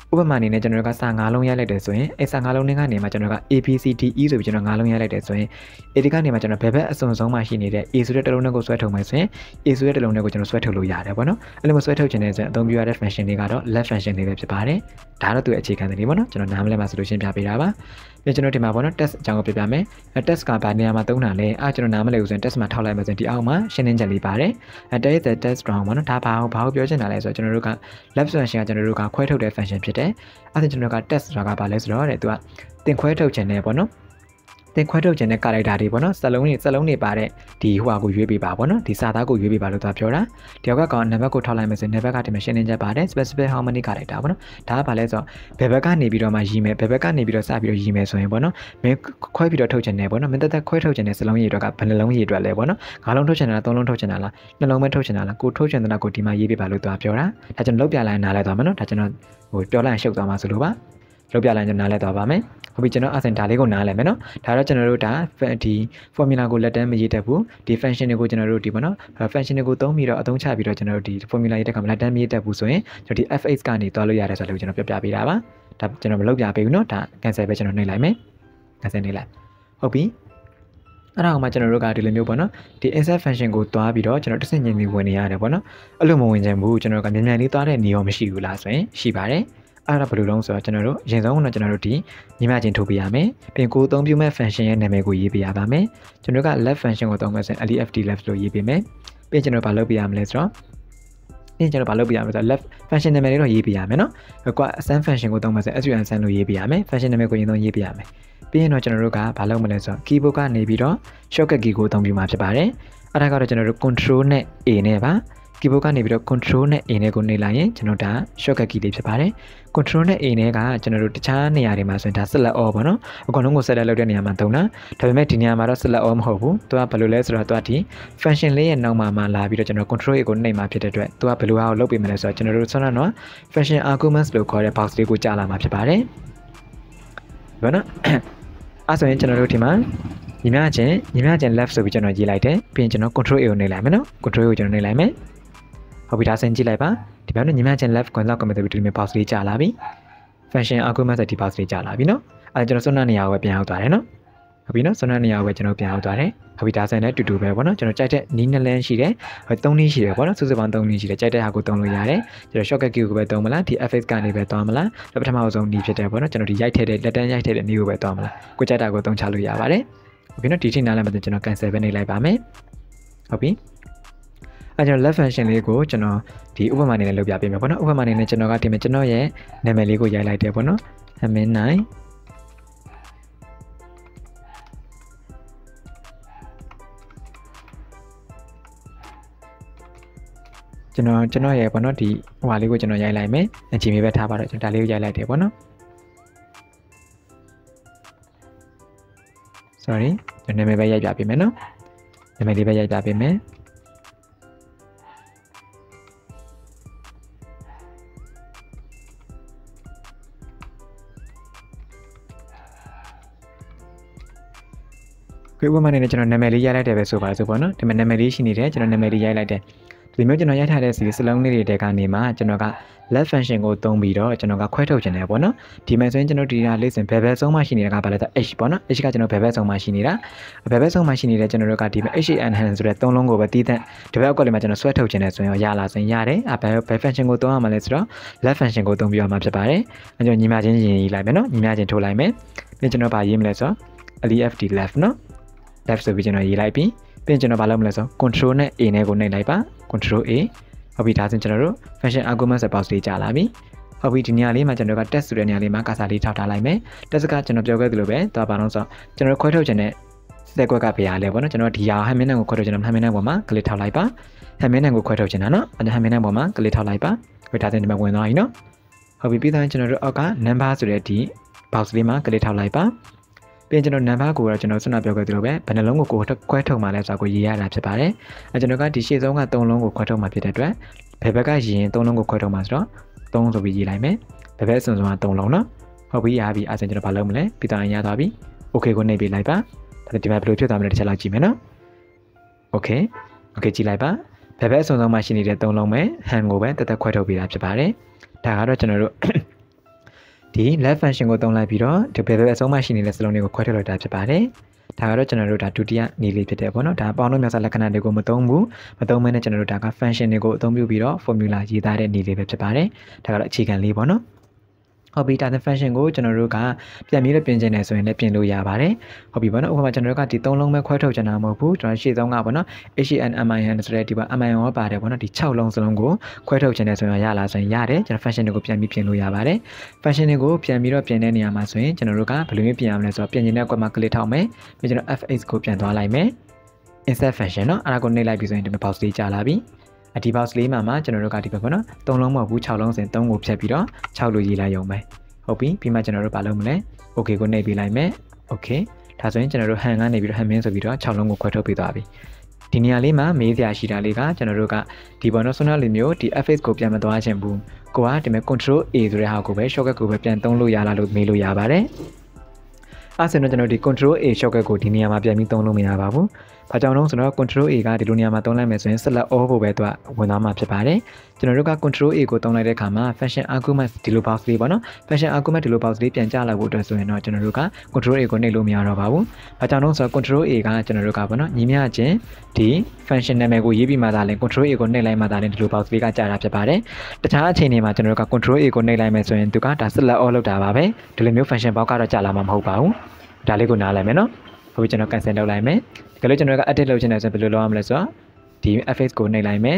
Speaker 1: ဥပမာအနေနဲ့ကျွန်တော်တို့ကစာ၅လုံးရိုက်လိုက်တယ်ဆိုရင်အဲ့စာ၅လုံးနဲ့ကနေမှကျွန်တော်က ABCDE ဆိုပြီးကျွန်တော်၅လုံးရိုက်လိုက်တယ်ဆိုရင် A ဒီကနေမှကျွန်တော်ဘယ်ဘက်အစုံဆုံးမှရှိနေတဲ့ A ဆိုတဲ့တစ်လုံးနဲ့ကိုဆွဲထုတ်မယ်ဆိုရင် A ဆိုတဲ့တစ်လုံးနဲ့ကိုကျွန်တော်ဆွဲထုတ်လို့ရတယ်ပေါ့နော်အဲ့လိုမျိုးဆွဲထုတ်ခြင်းနဲ့ဆိုရင်အသုံးပြုရတဲ့ function တွေကတော့ let function တွေပဲဖြစ်ပါတယ်ဒါတော့သူ့အခြေခံတွေပေါ့နော်ကျွန်တော်နားမလည်မှဆိုလို့ရှင်းပြပေးတာပါပြန်ကျွန်တော်ဒီမှာပေါ့နော် test အကြောင်းကိုပြပြမယ် test ကဘာနေရာမှာသုံးတာလဲကျွန်တော်နားမလည်ဘူးဆိုရင် test မှာထောက်လိုက်မယ်ဆိုရင်ဒီအောက်မှာရှင်းလင်းချက်လေးပါတယ်there is a test round ပေါ့နော်ဒါဘာကိုပြောချင်တာလဲဆိုတော့ကျွန်တော်တို့က let function ကကျွန်တော်တို့ကခွဲထုတ်တဲ့ function ဖြစ်တယ်အဲ့ဒါကျွန်တော်တို့က test ဆိုတာကဘာလဲဆိုတော့တဲ့သူကတင်ခွဲထုတ်ခြင်းနဲ့ပေါ့နော်တင်ခွဲထုတ်ခြင်းနဲ့ character တွေပေါ့နော်စလုံးတွေပါတဲ့ဒီဟိုဟာကိုရွေးပေးပါပေါ့နော်ဒီစာသားကိုရွေးပေးပါလို့သူပြောတာဒီအောက်ကကောင်နံပါတ်ကိုထောက်လိုက်မယ်ဆိုရင်နံပါတ်ကဒီမှာရှင်းလင်းချက်ပါတယ် specific how many character ပေါ့နော်ဒါကဘာလဲဆိုတော့ဘယ်ဘက်ကနေပြီးတော့မှရေးမယ်ဘယ်ဘက်ကနေပြီးတော့စပြီးတော့ရေးမယ်ဆိုရင်ပေါ့နော်မင်းခွဲပြီးတော့ထုတ်ခြင်းနဲ့ပေါ့နော်မင်းတက်ခွဲထုတ်ခြင်းနဲ့စလုံးရေးအတွက်ကဘယ်နှလုံးရေးအတွက်လဲပေါ့နော်၅လုံးထုတ်ခြင်းလား၃လုံးထုတ်ခြင်းလားနှလုံးပဲထုတ်ခြင်းလားကိုထုတ်ခြင်းတဲ့ကိုဒီမှာရေးပေးပါလို့သူပြောတာဒါကျွန်တော်လောက်ပြလိုက်နားလဲသွားမယ်နော်ဒါကျွန်တော်ဟိုပြောလိုက်ရှုပ်သွားမှာဆိုလို့ပါလောက်ပြလိုက်ကျွန်တော်နားလဲသွားပါမယ်ဟုတ်ပြီကျွန်တော်အစင်ဒါလေးကိုနားလည်မယ်နော်ဒါတော့ကျွန်တော်တို့ဒါဒီ formula ကိုလက်တန်းမရေးတတ်ဘူးဒီ function တွေကိုကျွန်တော်တို့ဒီပေါ့နော် function တွေကိုသုံးပြီးတော့အသုံးချပြီးတော့ကျွန်တော်တို့ဒီ formula ရေးတဲ့အခါမှာလက်တန်းမရေးတတ်ဘူးဆိုရင်ကျွန်တော်ဒီ f(x) ကနေတွားလို့ရတယ်ဆိုတော့ကျွန်တော်ပြပြပေးတာပါဒါကျွန်တော်မလုပ်ပြပေးဘူးနော်ဒါ cancel ပဲကျွန်တော်နှိပ်လိုက်မယ် cancel နှိပ်လိုက်ဟုတ်ပြီအဲ့ဒါကမှကျွန်တော်တို့ကဒီလိုမျိုးပေါ့နော်ဒီ insert function ကိုတွားပြီးတော့ကျွန်တော်တစ်စင်ချင်းလေးဝင်နေရတယ်ပေါ့နော်အဲ့လိုမဝင်ချင်ဘူးကျွန်တော်ကမြန်မြန်လေးတွားတဲ့နေရောမရှိဘူးလားဆိုရင်ရှိပါတယ်အဲ့ဒါဘယ်လိုလုံးဆိုတော့ကျွန်တော်တို့အရင်ဆုံးကတော့ကျွန်တော်တို့ဒီညီမချင်းထုတ်ပေးရမယ်ပြင်ကိုအသုံးပြုမဲ့ function ရဲ့နာမည်ကိုရေးပေးရပါမယ်ကျွန်တော်က left function ကိုသုံးမယ်ဆိုရင် left left လို့ရေးပေးမယ်ပြင်ကျွန်တော်ဘာလုပ်ပေးရမလဲဆိုတော့ပြင်ကျွန်တော်ဘာလုပ်ပေးရမလဲဆိုတော့ left function နာမည်လေးတော့ရေးပေးရမယ်နော်ကွာ sum function ကိုသုံးမယ်ဆိုရင် sun လို့ရေးပေးရမယ် function နာမည်ကိုရင်သုံးရေးပေးရမယ်ပြီးရင်တော့ကျွန်တော်တို့ကဘာလုပ်မလဲဆိုတော့ keyboard ကနေပြီးတော့ shortcut key ကိုအသုံးပြုမှာဖြစ်ပါတယ်အဲ့ဒါကတော့ကျွန်တော်တို့ control နဲ့ A နဲ့ပါkeyboard ကနေပြီးတော့ control နဲ့ A နဲ့ကိုနှိပ်လိုက်ရင်ကျွန်တော်ဒါ shortcut key လေးဖြစ်ပါတယ် control နဲ့ A နဲ့ကကျွန်တော်တို့တခြားနေရာတွေမှာဆိုရင်ဒါ select all ပေါ့နော်အကုန်လုံးကို select လုပ်တဲ့နေရာမှာသုံးတာဒါပေမဲ့ဒီနေရာမှာတော့ select all မဟုတ်ဘူးသူကဘယ်လိုလဲဆိုတော့သူကဒီ function လေးရဲ့နောက်မှာလာပြီးတော့ကျွန်တော် control A ကိုနှိပ်မှာဖြစ်တဲ့အတွက်သူကဘယ်လိုဟာကိုလုပ်ပေးမလဲဆိုတော့ကျွန်တော်တို့ဆောင်းတော့ function arguments လို့ခေါ်တဲ့ box လေးကိုကြာလာမှာဖြစ်ပါတယ်ဘာနော်အဲ့ဆိုရင်ကျွန်တော်တို့ဒီမှာညီမချင်း left ဆိုပြီးကျွန်တော်ရေးလိုက်တယ်ပြီးရင်ကျွန်တော် control A ကိုနှိပ်လိုက်မယ်နော် control A ကိုကျွန်တော်နှိပ်လိုက်မယ်ဟုတ်ပြီဒါဆင်ကြည့်လိုက်ပါဒီဘက်နဲ့ညီမချင်း left ကွန်လောက်ကွန်ပျူတာဒီမှာ box လေးကြာလာပြီ function argument ဆိုဒီ box လေးကြာလာပြီနော်အဲကျွန်တော်စွမ်းနာနေရာကိုပဲပြန်ရောက်သွားတယ်နော်ဟုတ်ပြီနော်စွမ်းနာနေရာကိုပဲကျွန်တော်ပြန်ရောက်သွားတယ်ဟုတ်ပြီဒါဆင်နဲ့တူတူပဲပေါ့နော်ကျွန်တော်ကြိုက်တဲ့နီးနှလန်းရှိတယ်3နည်းရှိတယ်ပေါ့နော်စုစုပေါင်း3နည်းရှိတယ်ကြိုက်တဲ့ဟာကိုသုံးလို့ရတယ်ကျွန်တော် shortcut key ကိုပဲသုံးမလားဒီ fx ကနေပဲသွားမလားပထမဆုံးနည်းဖြစ်တယ်ပေါ့နော်ကျွန်တော်ဒီရိုက်ထည့်တဲ့လက်တန်းရိုက်ထည့်တဲ့နည်းကိုပဲသွားမလားကိုကြိုက်တာကိုသုံးချလို့ရပါတယ်ဟုတ်ပြီနော်ဒီထိနားလည်းမသိကျွန်တော် cancel ပဲနေလိုက်ပါမယ်ဟုတ်ပြီအဲကျွန်တော် left function လေးကိုကျွန်တော်ဒီဥပမာအနေနဲ့လုပ်ပြပေးမယ်ပေါ့နော်ဥပမာအနေနဲ့ကျွန်တော်ကဒီမှာကျွန်တော်ရဲ့နာမည်လေးကိုရိုက်လိုက်တယ်ပေါ့နော်အမင်းနိုင်ကျွန်တော်ရဲ့ပေါ့နော်ဒီဟိုဟာလေးကိုကျွန်တော်ရိုက်လိုက်မယ်အချိန်မြေပဲထားပါတော့ကျွန်တော်ဒါလေးကိုရိုက်လိုက်တယ်ပေါ့နော် sorry ကျွန်တော်နာမည်ပဲရိုက်ပြပေးမယ်နော်နာမည်လေးပဲရိုက်ပြပေးမယ်ကိုဥပမာနဲ့ကျွန်တော်နာမည်လေးရိုက်လိုက်တယ်ပဲဆိုပါစို့ပေါ့နော်ဒီမှာနာမည်လေးရှိနေတယ်ကျွန်တော်နာမည်လေးရိုက်လိုက်တယ်ဒီမျိုးကျွန်တော်ရိုက်ထားတဲ့စီစလုံးလေးတွေကနေမှကျွန်တော်က left function ကိုသုံးပြီးတော့ကျွန်တော်ကခွဲထုတ်ခြင်းတယ်ပေါ့နော်ဒီမှာဆိုရင်ကျွန်တော်ဒီဟာလေးစဉ်ဘယ်ဘက်ဆုံးမှရှိနေတာကဘာလဲဆို h ပေါ့နော် h ကကျွန်တော်ဘယ်ဘက်ဆုံးမှရှိနေတာဘယ်ဘက်ဆုံးမှရှိနေတဲ့ကျွန်တော်တို့ကဒီမှာ h enhance ဆိုတဲ့သုံးလုံးကိုပဲတီးတဲ့ဒီဘက်အောက်ကလေးမှာကျွန်တော်ဆွဲထုတ်ခြင်းတယ်ဆိုရင်ရလာဆိုရင်ရတယ်ဘယ် function ကိုသုံးရမှာလဲဆိုတော့ left function ကိုသုံးပြီးတော့မှဖြစ်ပါတယ်အဲကျွန်တော်ညီမချင်းရင်ရေးလိုက်မယ်နော်ညီမချင်းထိုးလိုက်မယ်ပြီးကျွန်တော်ဗာရေးမလဲဆိုတော့ left left နော် left ဆိုပြီးကျွန်တော်ရေးလိုက်ပြီးပြင်ကျွန်တော်ဘာလုပ်မလဲဆို control နဲ့ A နဲ့ကိုနှိပ်လိုက်ပါ control A ဟုတ်ပြီဒါဆိုကျွန်တော်တို့ function argument ဆို box လေးကြာလာပြီဟုတ်ပြီဒီနေရာလေးမှာကျွန်တော်က test ဆိုတဲ့နေရာလေးမှာကာစာလေးထောက်ထားလိုက်မယ် test ကကျွန်တော်ပြောခဲ့သလိုပဲသွားပါတော့ဆိုကျွန်တော်ခွဲထုတ်ခြင်းနဲ့စက်ကွက်ကဘယ်ရလဲပေါ့နော်ကျွန်တော်ဒီဟာဟမ်မင်းနံကိုခွဲထုတ်ခြင်းနဲ့ဟမ်မင်းနံပေါ်မှာကလစ်ထောက်လိုက်ပါဟမ်မင်းနံကိုခွဲထုတ်ခြင်းနဲ့နော်ဟမ်မင်းနံပေါ်မှာကလစ်ထောက်လိုက်ပါဟိုဒါဆိုဒီမှာဝင်သွားပြီနော်ဟုတ်ပြီပြီးတော့ကျွန်တော်တို့အောက်က number ဆိုတဲ့ဒီ box လေးမှာကလစ်ထောက်လိုက်ပါပြင်ကျွန်တော် number ကိုတော့ကျွန်တော်ဆွမ်းပြောခဲ့သလိုပဲဘယ်နှလုံးကိုခွဲထုတ်မှလဲဆိုတာကိုရေးရတာဖြစ်ပါတယ်အဲကျွန်တော်ကဒီရှေ့ဆုံးက3လုံးကိုခွဲထုတ်မှဖြစ်တဲ့အတွက်ဘယ်ဘက်ကရေးရင်3လုံးကိုခွဲထုတ်မှဆိုတော့3ဆိုပြီးရေးလိုက်မယ်ဘယ်ဘက်အစွန်ဆုံးက3လုံးနော်ဟုတ်ပြီရပြီအဲကျွန်တော်ဘာလုပ်မလဲပြီးတော့ရသွားပြီ okay ကိုနှိပ်ပေးလိုက်ပါဒါဒီမှာဘယ်လိုဖြစ်သွားမလဲတစ်ချက်လောက်ကြည့်မယ်နော် okay ကြည့်လိုက်ပါဘယ်ဘက်အစွန်ဆုံးမှရှိနေတဲ့3လုံးပဲ hand ကိုပဲတက်တက်ခွဲထုတ်ပေးတာဖြစ်ပါတယ်ဒါကတော့ကျွန်တော်တို့ဒီ left function ကိုသုံးလိုက်ပြီးတော့ဒီဘယ်အဆုံးမှရှိနေတဲ့စလုံးတွေကိုခွဲထုတ်လိုက်တာဖြစ်ပါတယ်ဒါကတော့ကျွန်တော်တို့ဒါဒုတိယနည်းလေးဖြစ်တယ်ပေါ့နော်ဒါပေါင်းလို့မြောက်စားလက္ခဏာတွေကိုမသုံးဘူးမသုံးမဲနဲ့ကျွန်တော်တို့ဒါက function တွေကိုအသုံးပြုပြီးတော့ formula ရေးသားတဲ့နည်းလေးပဲဖြစ်ပါတယ်ဒါကတော့အခြေခံလေးပေါ့နော်ဟုတ်ပြီဒါ function ကိုကျွန်တော်တို့ကပြန်ပြီးတော့ပြင်ချင်တယ်ဆိုရင်လည်းပြင်လို့ရပါတယ်ဟုတ်ပြီပေါ့နော်ဥပမာကျွန်တော်တို့ကဒီ3လုံးပဲခွဲထုတ်ချင်တာမဟုတ်ဘူးကျွန်တော်ရှေ့ဆုံးကပေါ့နော် HNMIN ဆိုတဲ့ဒီပါ MIN ရောပါတယ်ပေါ့နော်ဒီ6လုံးစလုံးကိုခွဲထုတ်ချင်တယ်ဆိုရင်ရလားဆိုရင်ရတယ်ကျွန်တော် function တွေကိုပြန်ပြီးပြင်လို့ရပါတယ် function တွေကိုပြန်ပြီးတော့ပြင်တဲ့နေရာမှာဆိုရင်ကျွန်တော်တို့ကဘယ်လိုမျိုးပြင်ရမလဲဆိုတော့ပြင်ချင်တဲ့ကွက်မှာ click ထောက်မယ်ပြီးကျွန်တော် fx ကိုပြန်သွားလိုက်မယ် insert function เนาะအဲ့ဒါကိုနှိပ်လိုက်ပြီးဆိုရင်ဒီမှာ box လေးကြာလာပြီဒီ box လေးမှာကျွန်တော်တို့ကဒီဘက်ပေါ့နော်3လုံးမဟုတ်ဘူး6လုံးစင်3ကိုဖြတ်ပြီးတော့6လို့ရေးလိုက်ရုံပဲဟုတ်ပြီပြီးမှကျွန်တော်တို့ဘာလုပ်မလဲ okay ကိုနှိပ်ပေးလိုက်မယ် okay ဒါဆိုရင်ကျွန်တော်တို့ hand ကနေပြီးတော့ hand min ဆိုပြီးတော့6လုံးကိုခွဲထုတ်ပေးသွားပြီဒီနေရာလေးမှာမေးစရာရှိတာလေးကကျွန်တော်တို့ကဒီပေါ်တော့ဆွမ်းနာလေးမျိုးဒီ fx ကိုပြန်မသွားချင်ဘူးကိုကဒီမဲ့ control a ဆိုတဲ့ဟာကိုပဲ shortcut ကိုပဲပြန်သုံးလို့ရလားလို့မေးလို့ရပါတယ်အဲ့ဆိုတော့ကျွန်တော်ဒီ control a shortcut ကိုဒီနေရာမှာပြန်ပြီးသုံးလို့မရပါဘူး။ဘာကြောင့်လဲဆိုတော့ control a ကဒီလိုနေရာမှာသုံးလိုက်မယ်ဆိုရင် select all ဖို့ပဲသူကဝင်သွားမှာဖြစ်ပါတယ်။ကျွန်တော်တို့က control a ကိုသုံးလိုက်တဲ့အခါမှာ function argument ဒီလို box လေးပေါ့နော်။ function argument ဒီလို box လေးပြန်ကြလာဖို့အတွက်ဆိုရင်တော့ကျွန်တော်တို့က control a ကိုနှိပ်လို့မရတော့ပါဘူး။ဘာကြောင့်လဲဆိုတော့ control a ကကျွန်တော်တို့ကပေါ့နော်ညီမျှချင်းဒီ function နာမည်ကိုရေးပြီးမှသာလဲ control a ကိုနှိပ်လိုက်မှသာလဲဒီလို box လေးကကြာတာဖြစ်ပါတယ်။တခြားအချိန်တွေမှာကျွန်တော်တို့က control a ကိုနှိပ်လိုက်မယ်ဆိုရင်သူကဒါ select all လောက်တာပါပဲ။ဒီလိုမျိုး function box ကတော့ကြာလာမှာမဟုတ်ပါဘူး။ဒါလေးကိုနားလည်မယ်နော်ဟုတ်ပြီကျွန်တော် cancel လုပ်လိုက်မယ်ဒါကြလို့ကျွန်တော်က edit လုပ်ချင်တယ်ဆိုရင်ဘယ်လိုလုပ်ရမလဲဆိုတော့ဒီ fx ကိုနှိပ်လိုက်မယ်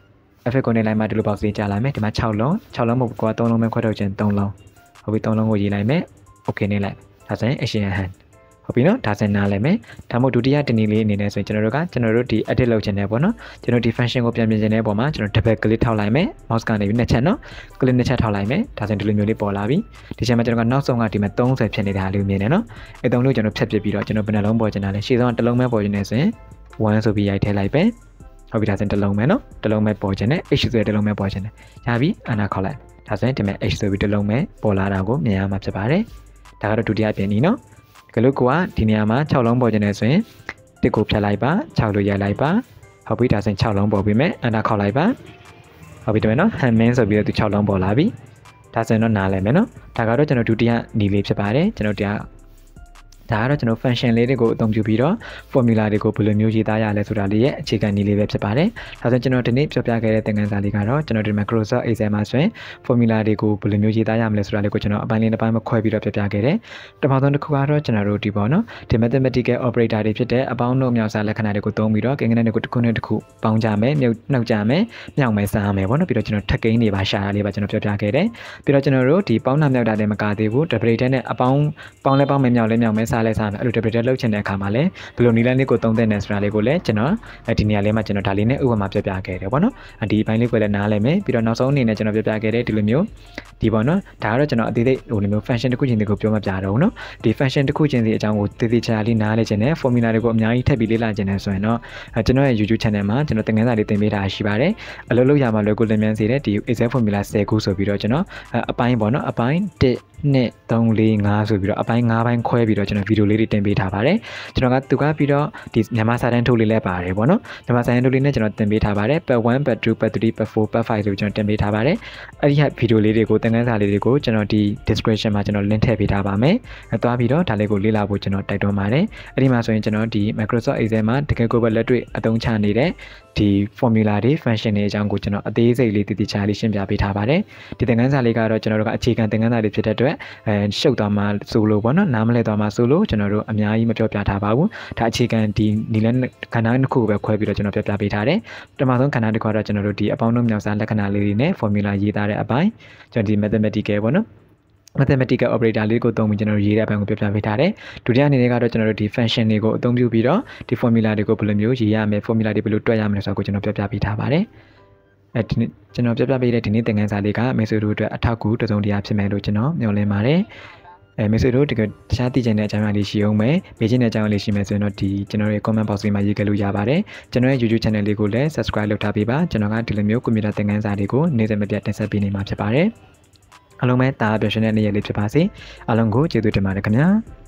Speaker 1: fx ကိုနှိပ်လိုက်မှဒီလို box လေးကြာလာမယ်ဒီမှာ6လုံးမဟုတ်ဘူးကွာ3လုံးပဲခွဲထုတ်ခြင်း3လုံးဟုတ်ပြီ3လုံးကိုရေးလိုက်မယ် okay နှိပ်လိုက်ဒါဆိုရင် action hand ဟုတ်ပြီနော်ဒါစင်နားလည်းမယ်ဒါမှမဟုတ်ဒုတိယတနည်းလေးအနေနဲ့ဆိုရင်ကျွန်တော်တို့ဒီ edit လုပ်ချင်တယ်ပေါ့နော်ကျွန်တော်ဒီ function ကိုပြန်ပြင်ချင်တဲ့ပုံမှာကျွန်တော် double click ထောက်လိုက်မယ် mouse ကနေပြီးနှစ်ချက်နော် click နှစ်ချက်ထောက်လိုက်မယ်ဒါဆိုရင်ဒီလိုမျိုးလေးပေါ်လာပြီဒီချိန်မှာကျွန်တော်ကနောက်ဆုံးကဒီမှာ30ဖြစ်နေတာလေးမြင်တယ်နော်အဲ3လုံးကျွန်တော်ဖြတ်ပစ်ပြီးတော့ကျွန်တော်ဘယ်နှလုံးပေါ်ချင်တာလဲရှေ့ဆုံးကတစ်လုံးပဲပေါ်ချင်နေဆိုရင်1ဆိုပြီးရိုက်ထည့်လိုက်ပဲဟုတ်ပြီဒါဆိုရင်တစ်လုံးပဲနော်တစ်လုံးပဲပေါ်ချင်တယ် h ဆိုတဲ့တစ်လုံးပဲပေါ်ချင်တယ်ရပြီအနာခေါက်လိုက်ဒါဆိုရင်ဒီမှာ h ဆိုပြီးတစ်လုံးပဲပေါ်လာတာကိုမြင်ရမှာဖြစ်ပါတယ်ဒါကတော့ဒုတိယပြင်နည်းနော်ကလို့ကဒီနေရာမှာ6လုံးပေါ်ကျင်နေဆိုရင်တစ်ကိုဖြတ်လိုက်ပါ6လို့ရိုက်လိုက်ပါဟုတ်ပြီဒါဆိုရင်6လုံးပေါ်ပြီမဲ့အန်တာခောက်လိုက်ပါဟုတ်ပြီတမန်နော် hand min ဆိုပြီးတော့သူ6လုံးပေါ်လာပြီဒါဆိုရင်တော့နားလည်မယ်နော်ဒါကတော့ကျွန်တော်ဒုတိယနည်းလေးဖြစ်ပါတယ်ကျွန်တော်ဒါကတော့ကျွန်တော် function လေးတွေကိုအသုံးပြုပြီးတော့ formula တွေကိုဘယ်လိုမျိုးရေးသားရလဲဆိုတာလေးရဲ့အခြေခံနည်းလေးပဲဖြစ်ပါတယ်ဒါဆိုရင်ကျွန်တော်ဒီနေ့ပြောပြခဲ့တဲ့သင်ခန်းစာလေးကတော့ကျွန်တော်ဒီ Microsoft Excel မှာဆိုရင် formula တွေကိုဘယ်လိုမျိုးရေးသားရမလဲဆိုတာလေးကိုကျွန်တော်အပိုင်းလေးတစ်ပိုင်းမှာခွဲပြီးတော့ပြောပြခဲ့တယ်ပထမဆုံးတစ်ခုကတော့ကျွန်တော်တို့ဒီပေါ့နော်ဒီ mathematical operator တွေဖြစ်တဲ့အပေါင်းတို့မြောက်စားလက္ခဏာတွေကိုသုံးပြီးတော့ကိန်းဂဏန်းတွေကိုတစ်ခုနဲ့တစ်ခုပေါင်းကြမယ်နှုတ်ကြမယ်မြောက်မယ်စားမယ်ပေါ့နော်ပြီးတော့ကျွန်တော်ထပ်ကိန်းတွေပါရှာတာလေးပါကျွန်တော်ပြောပြခဲ့တယ်ပြီးတော့ကျွန်တော်တို့ဒီပေါင်းတာမြောက်တာတွေမကသေးဘူး operator နဲ့အပေါင်းလဲပေါင်းမယ်မြောက်လဲမြောက်မယ်စားလဲစားမယ်အဲ့လို operator လုပ်ချင်တဲ့အခါမှာလဲဘယ်လိုနည်းလမ်းလေးကိုသုံးသင့်တယ်ဆိုတာလေးကိုလည်းကျွန်တော်ဒီနေရာလေးမှာကျွန်တော်ဒါလေးနဲ့ဥပမာပြပြခဲ့တယ်ပေါ့နော်ဒီဘိုင်းလေးကိုလည်းနားလည်မယ်ပြီးတော့နောက်ဆုံးအနေနဲ့ကျွန်တော်ပြပြခဲ့တဲ့ဒီလိုမျိုးဒီပေါ့နော်ဒါကတော့ကျွန်တော်အသေးသေးဟိုလိုမျိုး function တစ်ခုချင်းတွေကိုပြောမပြတော့ဘူးနော်ဒီ function တစ်ခုချင်းစီအကြောင်းကိုသေသေးချာလေးနားလည်ခြင်းနဲ့ formula တွေကိုအများကြီးထပ်ပြီးလေ့လာခြင်းနဲ့ဆိုရင်တော့ကျွန်တော်ရဲ့ YouTube channel မှာကျွန်တော်သင်ခန်းစာလေးသင်ပေးတာရှိပါတယ်အလုပ်လုပ်ရမှာလွယ်ကူလင်မြန်စေတဲ့ဒီ Excel formula 10ခုဆိုပြီးတော့ကျွန်တော်အပိုင်းပေါ့နော်အပိုင်း1 2 3 4 5ဆိုပြီးတော့အပိုင်း5ပိုင်းခွဲပြီးတော့ကျွန်တော်ဗီဒီယိုလေးတွေတင်ပေးထားပါတယ်ကျွန်တော်ကသူကပြီးတော့ဒီမြန်မာစာတန်းထုတ်လေးလည်းပါတယ်ပေါ့နော်မြန်မာစာတန်းထုတ်လေးနဲ့ကျွန်တော်တင်ပေးထားပါတယ် part 1 part 2 part 3 part 4 part 5ဆိုပြီးကျွန်တော်တင်ပေးထားပါတယ်အဲ့ဒီဗီဒီယိုလေးတွေကိုသင်ခန်းစာလေးတွေကိုကျွန်တော်ဒီ description မှာကျွန်တော် link ထည့်ပေးထားပါမယ်သွားပြီးတော့ဒါလေးကိုလေ့လာဖို့ကျွန်တော်တိုက်တွန်းပါတယ်အဲ့ဒီမှာဆိုရင်ကျွန်တော်ဒီ Microsoft Excel မှာတကယ်ကိုပဲလက်တွေ့အသုံးချနေတဲ့ဒီ formula တွေ function တွေအကြောင်းကိုကျွန်တော်အသေးစိတ်လေးတည်တည်ချာလေးရှင်းပြပေးထားပါတယ်ဒီသင်ခန်းစာလေးကတော့ကျွန်တော်တို့ကအခြေခံသင်ခန်းစာလေးဖြစ်တဲ့အတွက်ရှုပ်သွားမှဆိုလို့ပေါ့နော်နားမလည်သွားမှဆိုလို့ကျွန်တော်တို့အများကြီးမပြောပြထားပါဘူးဒါအခြေခံဒီနီလန်းခန္ဓာတစ်ခုပဲခွဲပြီးတော့ကျွန်တော်ပြပြပေးထားတယ်ပထမဆုံးခန္ဓာတစ်ခုကတော့ကျွန်တော်တို့ဒီအပေါင်းတို့မြောက်စားလက္ခဏာလေးတွေနဲ့ formula ရေးသားတဲ့အပိုင်းကျွန်တော်ဒီ mathematical ပေါ့နော်mathematical operator လေးကိုသုံးပြီးကျွန်တော်ရေးတဲ့အပိုင်းကိုပြပြပေးထားတယ်ဒုတိယအနေနဲ့ကတော့ကျွန်တော်တို့ဒီ function တွေကိုအသုံးပြုပြီးတော့ဒီ formula တွေကိုဘယ်လိုမျိုးရေးရမလဲ formula တွေဘယ်လိုတွက်ရမလဲဆိုတာကိုကျွန်တော်ပြပြပေးထားပါတယ်ဒီနေ့ကျွန်တော်ပြပြပေးတဲ့ဒီနေ့သင်ခန်းစာလေးကမိတ်ဆွေတို့အတွက်အထောက်အကူတစုံတရာဖြစ်မယ်လို့ကျွန်တော်မျှော်လင့်ပါတယ်မိတ်ဆွေတို့တကယ်တခြားသိချင်တဲ့အကြောင်းအရာလေးရှိအောင်မယ်မေးချင်တဲ့အကြောင်းအရာလေးရှိမယ်ဆိုရင်တော့ဒီကျွန်တော်ရဲ့ comment box လေးမှာရေးခဲ့လို့ရပါတယ်ကျွန်တော်ရဲ့ YouTube channel လေးကိုလည်း subscribe လုပ်ထားပေးပါကျွန်တော်ကဒီလိုမျိုးကွန်ပျူတာသင်ခန်းစာတွေကိုနေ့စဉ်မပြတ်တင်ဆက်ပေးနေမှာဖြစ်ပါတယ်အားလုံးပဲတားပျော်ရွှင်တဲ့နေ့ရက်လေးဖြစ်ပါစေအားလုံးကိုကျေးဇူးတင်ပါတယ်ခင်ဗျာ